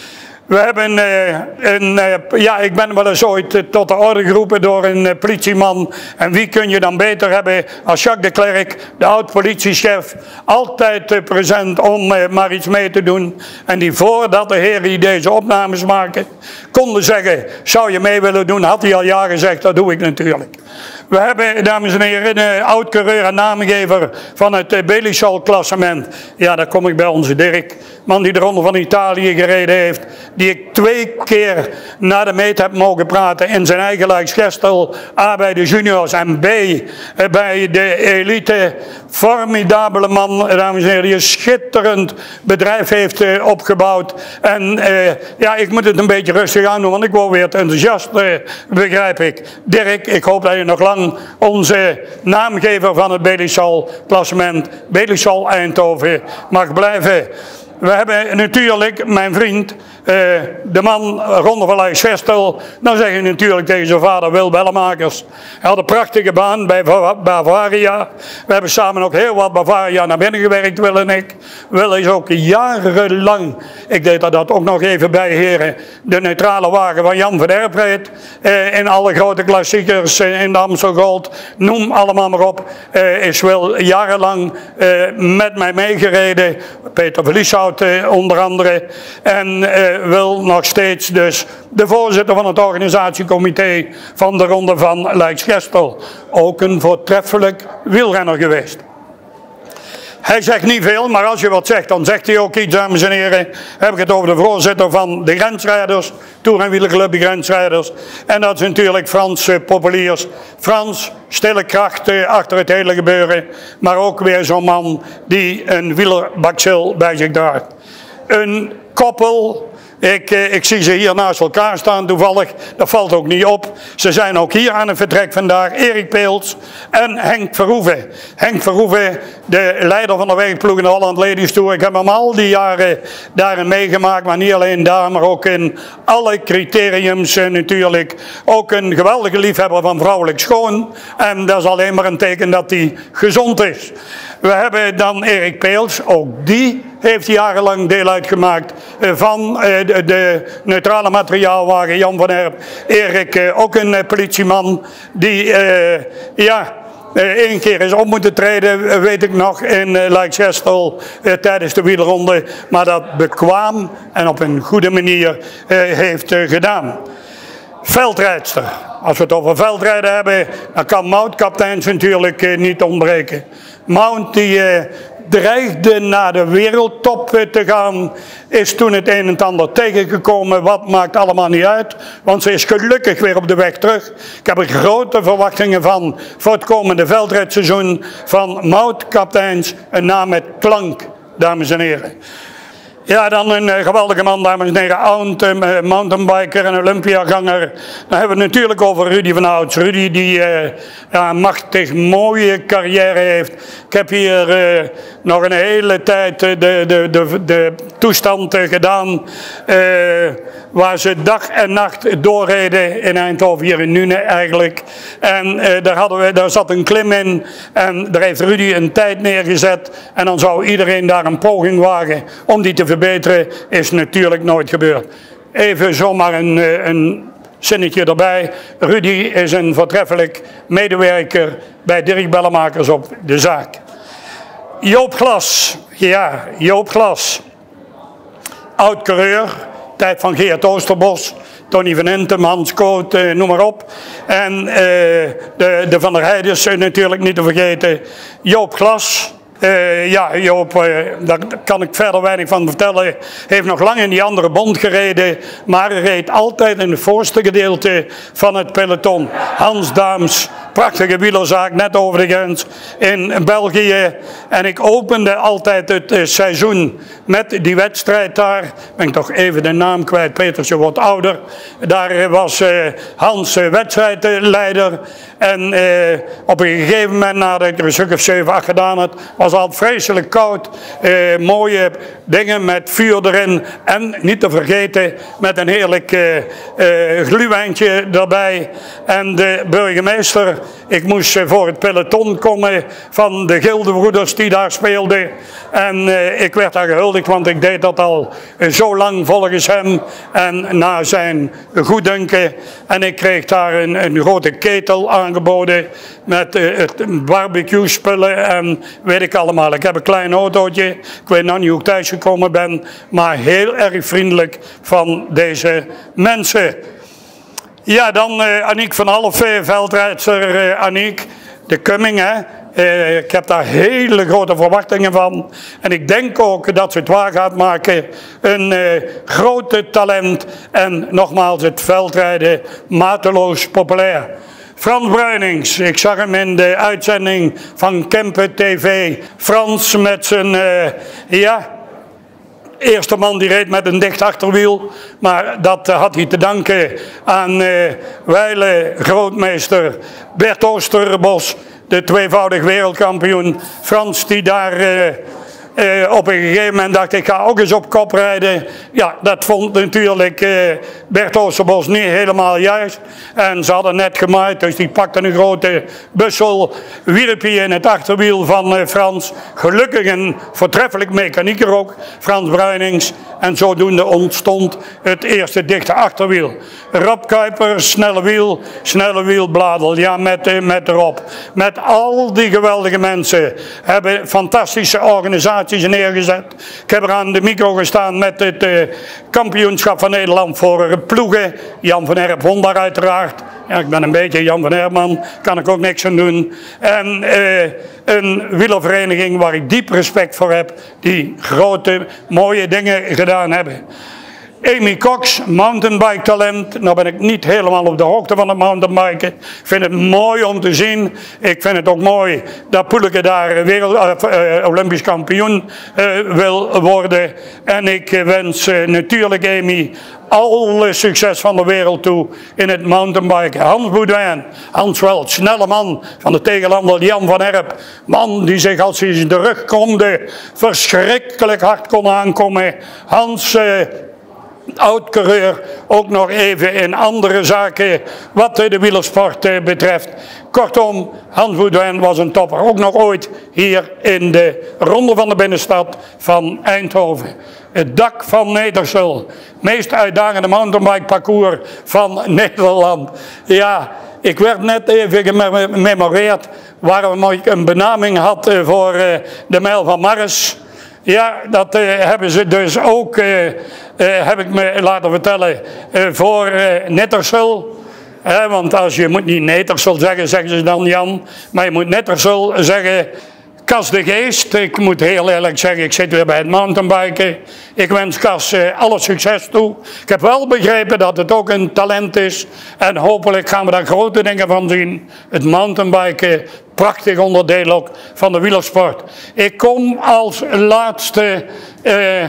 We hebben uh, een, uh, ja ik ben wel eens ooit uh, tot de orde geroepen door een uh, politieman. En wie kun je dan beter hebben als Jacques de Klerk, de oud-politiechef. Altijd uh, present om uh, maar iets mee te doen. En die voordat de heren deze opnames maken, konden zeggen, zou je mee willen doen? Had hij al ja gezegd, dat doe ik natuurlijk. We hebben, dames en heren, een oud-coureur en naamgever van het uh, Belisol-klassement. Ja, daar kom ik bij onze Dirk. Man die de Ronde van Italië gereden heeft. Die ik twee keer na de meet heb mogen praten in zijn eigen Lijksgestel. A bij de juniors en B bij de elite. Formidabele man, dames en heren, die een schitterend bedrijf heeft uh, opgebouwd. En uh, ja, ik moet het een beetje rustig aan doen, want ik word weer te enthousiast, uh, begrijp ik. Dirk, ik hoop dat je nog lang onze naamgever van het Belisol-klassement, Belisol Eindhoven, mag blijven. we hebben natuurlijk, mijn vriend, uh, de man Ronde van Leijsgestel, dan zeg je natuurlijk tegen zijn vader Wil Bellemakers. Hij had een prachtige baan bij Bavaria. We hebben samen ook heel wat Bavaria naar binnen gewerkt, Wil en ik. Wil is ook jarenlang, ik deed er dat ook nog even bij, heren, de neutrale wagen van Jan van Erp reed. Uh, in alle grote klassiekers, uh, in de Amstel Gold, noem allemaal maar op, uh, is Wil jarenlang uh, met mij meegereden. Peter Verlieshout uh, onder andere. En uh, Wil nog steeds dus de voorzitter van het organisatiecomité van de Ronde van Leijsgestel. Ook een voortreffelijk wielrenner geweest. Hij zegt niet veel, maar als je wat zegt, dan zegt hij ook iets, dames en heren. Heb ik het over de voorzitter van de grensrijders, Tour- en Wielerclub de Grensrijders. En dat is natuurlijk Frans uh, Populiers. Frans, stille kracht uh, achter het hele gebeuren, maar ook weer zo'n man die een wielerbakcel bij zich draagt. Een koppel. Ik, eh, ik zie ze hier naast elkaar staan toevallig, dat valt ook niet op. Ze zijn ook hier aan het vertrek vandaag, Erik Peels en Henk Verhoeven. Henk Verhoeven, de leider van de werkploeg in de Holland Ladies Tour. Ik heb hem al die jaren daarin meegemaakt, maar niet alleen daar, maar ook in alle criteriums eh, natuurlijk. Ook een geweldige liefhebber van vrouwelijk schoon en dat is alleen maar een teken dat hij gezond is. We hebben dan Erik Peels, ook die heeft jarenlang deel uitgemaakt van de, de neutrale materiaalwagen Jan van Erp. Erik, ook een politieman die, uh, ja, één keer is op moeten treden, weet ik nog, in Leijsgestel uh, tijdens de wielerronde. Maar dat bekwaam en op een goede manier uh, heeft uh, gedaan. Veldrijdster. Als we het over veldrijden hebben, dan kan Maud Kapteins natuurlijk uh, niet ontbreken. Maud die uh, dreigde naar de wereldtop uh, te gaan, is toen het een en het ander tegengekomen. Wat maakt allemaal niet uit, want ze is gelukkig weer op de weg terug. Ik heb er grote verwachtingen van voor het komende veldrijdseizoen van Maud Kapteins, een naam met klank, dames en heren. Ja, dan een uh, geweldige man, dames en heren, oud uh, mountainbiker en Olympiaganger. Dan hebben we het natuurlijk over Rudy van Ouds. Rudy die uh, ja, een machtig mooie carrière heeft. Ik heb hier uh, nog een hele tijd uh, de, de, de, de toestand uh, gedaan uh, waar ze dag en nacht doorreden in Eindhoven, hier in Nune eigenlijk. En uh, daar, hadden we, daar zat een klim in en daar heeft Rudy een tijd neergezet. En dan zou iedereen daar een poging wagen om die te verbeteren, is natuurlijk nooit gebeurd. Even zomaar een, een zinnetje erbij. Rudy is een voortreffelijk medewerker bij Dirk Bellemakers op de zaak. Joop Glas, ja, Joop Glas. Oud-coureur, tijd van Geert Oosterbos, Tony van Hintem, Hans Koot, uh, noem maar op. En uh, de, de Van der Heijden uh, natuurlijk niet te vergeten. Joop Glas. Uh, ja, Joop, uh, daar kan ik verder weinig van vertellen. Heeft nog lang in die andere bond gereden, maar hij reed altijd in het voorste gedeelte van het peloton. Hans Daams, prachtige wielerzaak, net over de grens in België. En ik opende altijd het uh, seizoen met die wedstrijd daar. Ben ik toch even de naam kwijt, Petersje wordt ouder. Daar was uh, Hans uh, wedstrijdleider. En uh, op een gegeven moment, nadat ik er een stuk of zeven, acht gedaan had, was het al vreselijk koud. Uh, mooie dingen met vuur erin. En niet te vergeten, met een heerlijk uh, uh, gluwijntje erbij. En de burgemeester, ik moest uh, voor het peloton komen van de Gildebroeders die daar speelden. En uh, ik werd daar gehuldigd, want ik deed dat al uh, zo lang volgens hem. En na zijn goeddunken. En ik kreeg daar een, een grote ketel aangeboden met uh, het barbecue spullen en weet ik allemaal. Ik heb een klein autootje, ik weet nog niet hoe ik thuis gekomen ben, maar heel erg vriendelijk van deze mensen. Ja, dan uh, Aniek van Half, veldrijdster uh, Aniek, de Cumming, hè. Uh, ik heb daar hele grote verwachtingen van. En ik denk ook dat ze het waar gaat maken. Een uh, grote talent. En nogmaals, het veldrijden mateloos populair. Frans Bruinings, ik zag hem in de uitzending van Kempen T V. Frans met zijn, uh, ja, eerste man die reed met een dicht achterwiel. Maar dat uh, had hij te danken aan uh, wijle grootmeester Bert Oosterbos. De tweevoudig wereldkampioen Frans die daar uh, Uh, op een gegeven moment dacht ik, ga ook eens op kop rijden. Ja, dat vond natuurlijk uh, Bert Oosterbos niet helemaal juist. En ze hadden net gemaaid, dus die pakte een grote bussel, wierp hij in het achterwiel van uh, Frans. Gelukkig een voortreffelijk mechanieker ook, Frans Bruinings. En zodoende ontstond het eerste dichte achterwiel. Rob Kuiper, snelle wiel, snelle wielbladel, ja, met, uh, met Rob. Met al die geweldige mensen hebben fantastische organisaties neergezet. Ik heb er aan de micro gestaan met het uh, kampioenschap van Nederland voor ploegen. Jan van Herp won daar uiteraard. Ja, ik ben een beetje Jan van Herman, kan ik ook niks aan doen. En uh, een wielervereniging waar ik diep respect voor heb, die grote, mooie dingen gedaan hebben. Amy Cox, mountainbike talent. Nou ben ik niet helemaal op de hoogte van het mountainbiken. Ik vind het mooi om te zien. Ik vind het ook mooi dat Poeleke daar wereld, uh, uh, Olympisch kampioen uh, wil worden. En ik wens uh, natuurlijk Amy alle succes van de wereld toe in het mountainbiken. Hans Boudouin, Hans wel, snelle man van de tegenlander Jan van Herp. Man die zich als hij in de rug komde verschrikkelijk hard kon aankomen. Hans... Uh, oud-coureur, ook nog even in andere zaken wat de wielersport betreft. Kortom, Hans Boudouin was een topper. Ook nog ooit hier in de ronde van de binnenstad van Eindhoven. Het dak van Nedersul, meest uitdagende mountainbike parcours van Nederland. Ja, ik werd net even gememoreerd waarom ik een benaming had voor de mijl van Mars. Ja, dat uh, hebben ze dus ook, uh, uh, heb ik me laten vertellen, uh, voor uh, Nettersul. Uh, want als je moet niet Nettersul zeggen, zeggen ze dan Jan. Maar je moet Nettersul zeggen, Cas de Geest. Ik moet heel eerlijk zeggen, ik zit weer bij het mountainbiken. Ik wens Cas uh, alle succes toe. Ik heb wel begrepen dat het ook een talent is. En hopelijk gaan we daar grote dingen van zien. Het mountainbiken, prachtig onderdeel ook van de wielersport. Ik kom als laatste... Uh,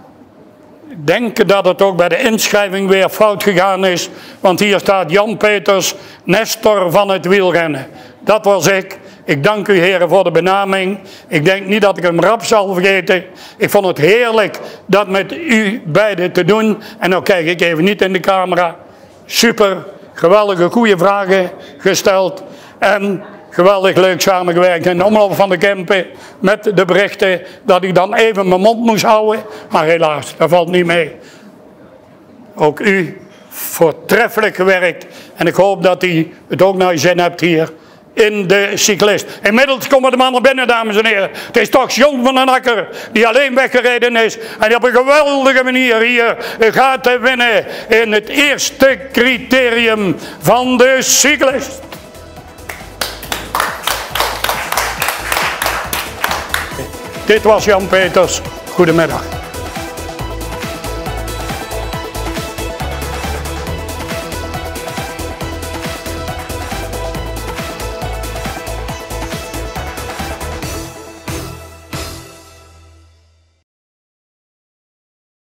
denk dat het ook bij de inschrijving weer fout gegaan is. Want hier staat Jan Peters, Nestor van het wielrennen. Dat was ik. Ik dank u heren voor de benaming. Ik denk niet dat ik hem rap zal vergeten. Ik vond het heerlijk dat met u beiden te doen. En nou kijk ik even niet in de camera. Super, geweldige goede vragen gesteld. En geweldig leuk samengewerkt in de omloop van de Kempen met de berichten dat ik dan even mijn mond moest houden. Maar helaas, dat valt niet mee. Ook u voortreffelijk gewerkt. En ik hoop dat u het ook naar je zin hebt hier in de cyclist. Inmiddels komen de mannen binnen, dames en heren. Het is toch John van den Akker die alleen weggereden is. En die op een geweldige manier hier gaat winnen in het eerste criterium van de cyclist. Dit was Jan Peters. Goedemiddag.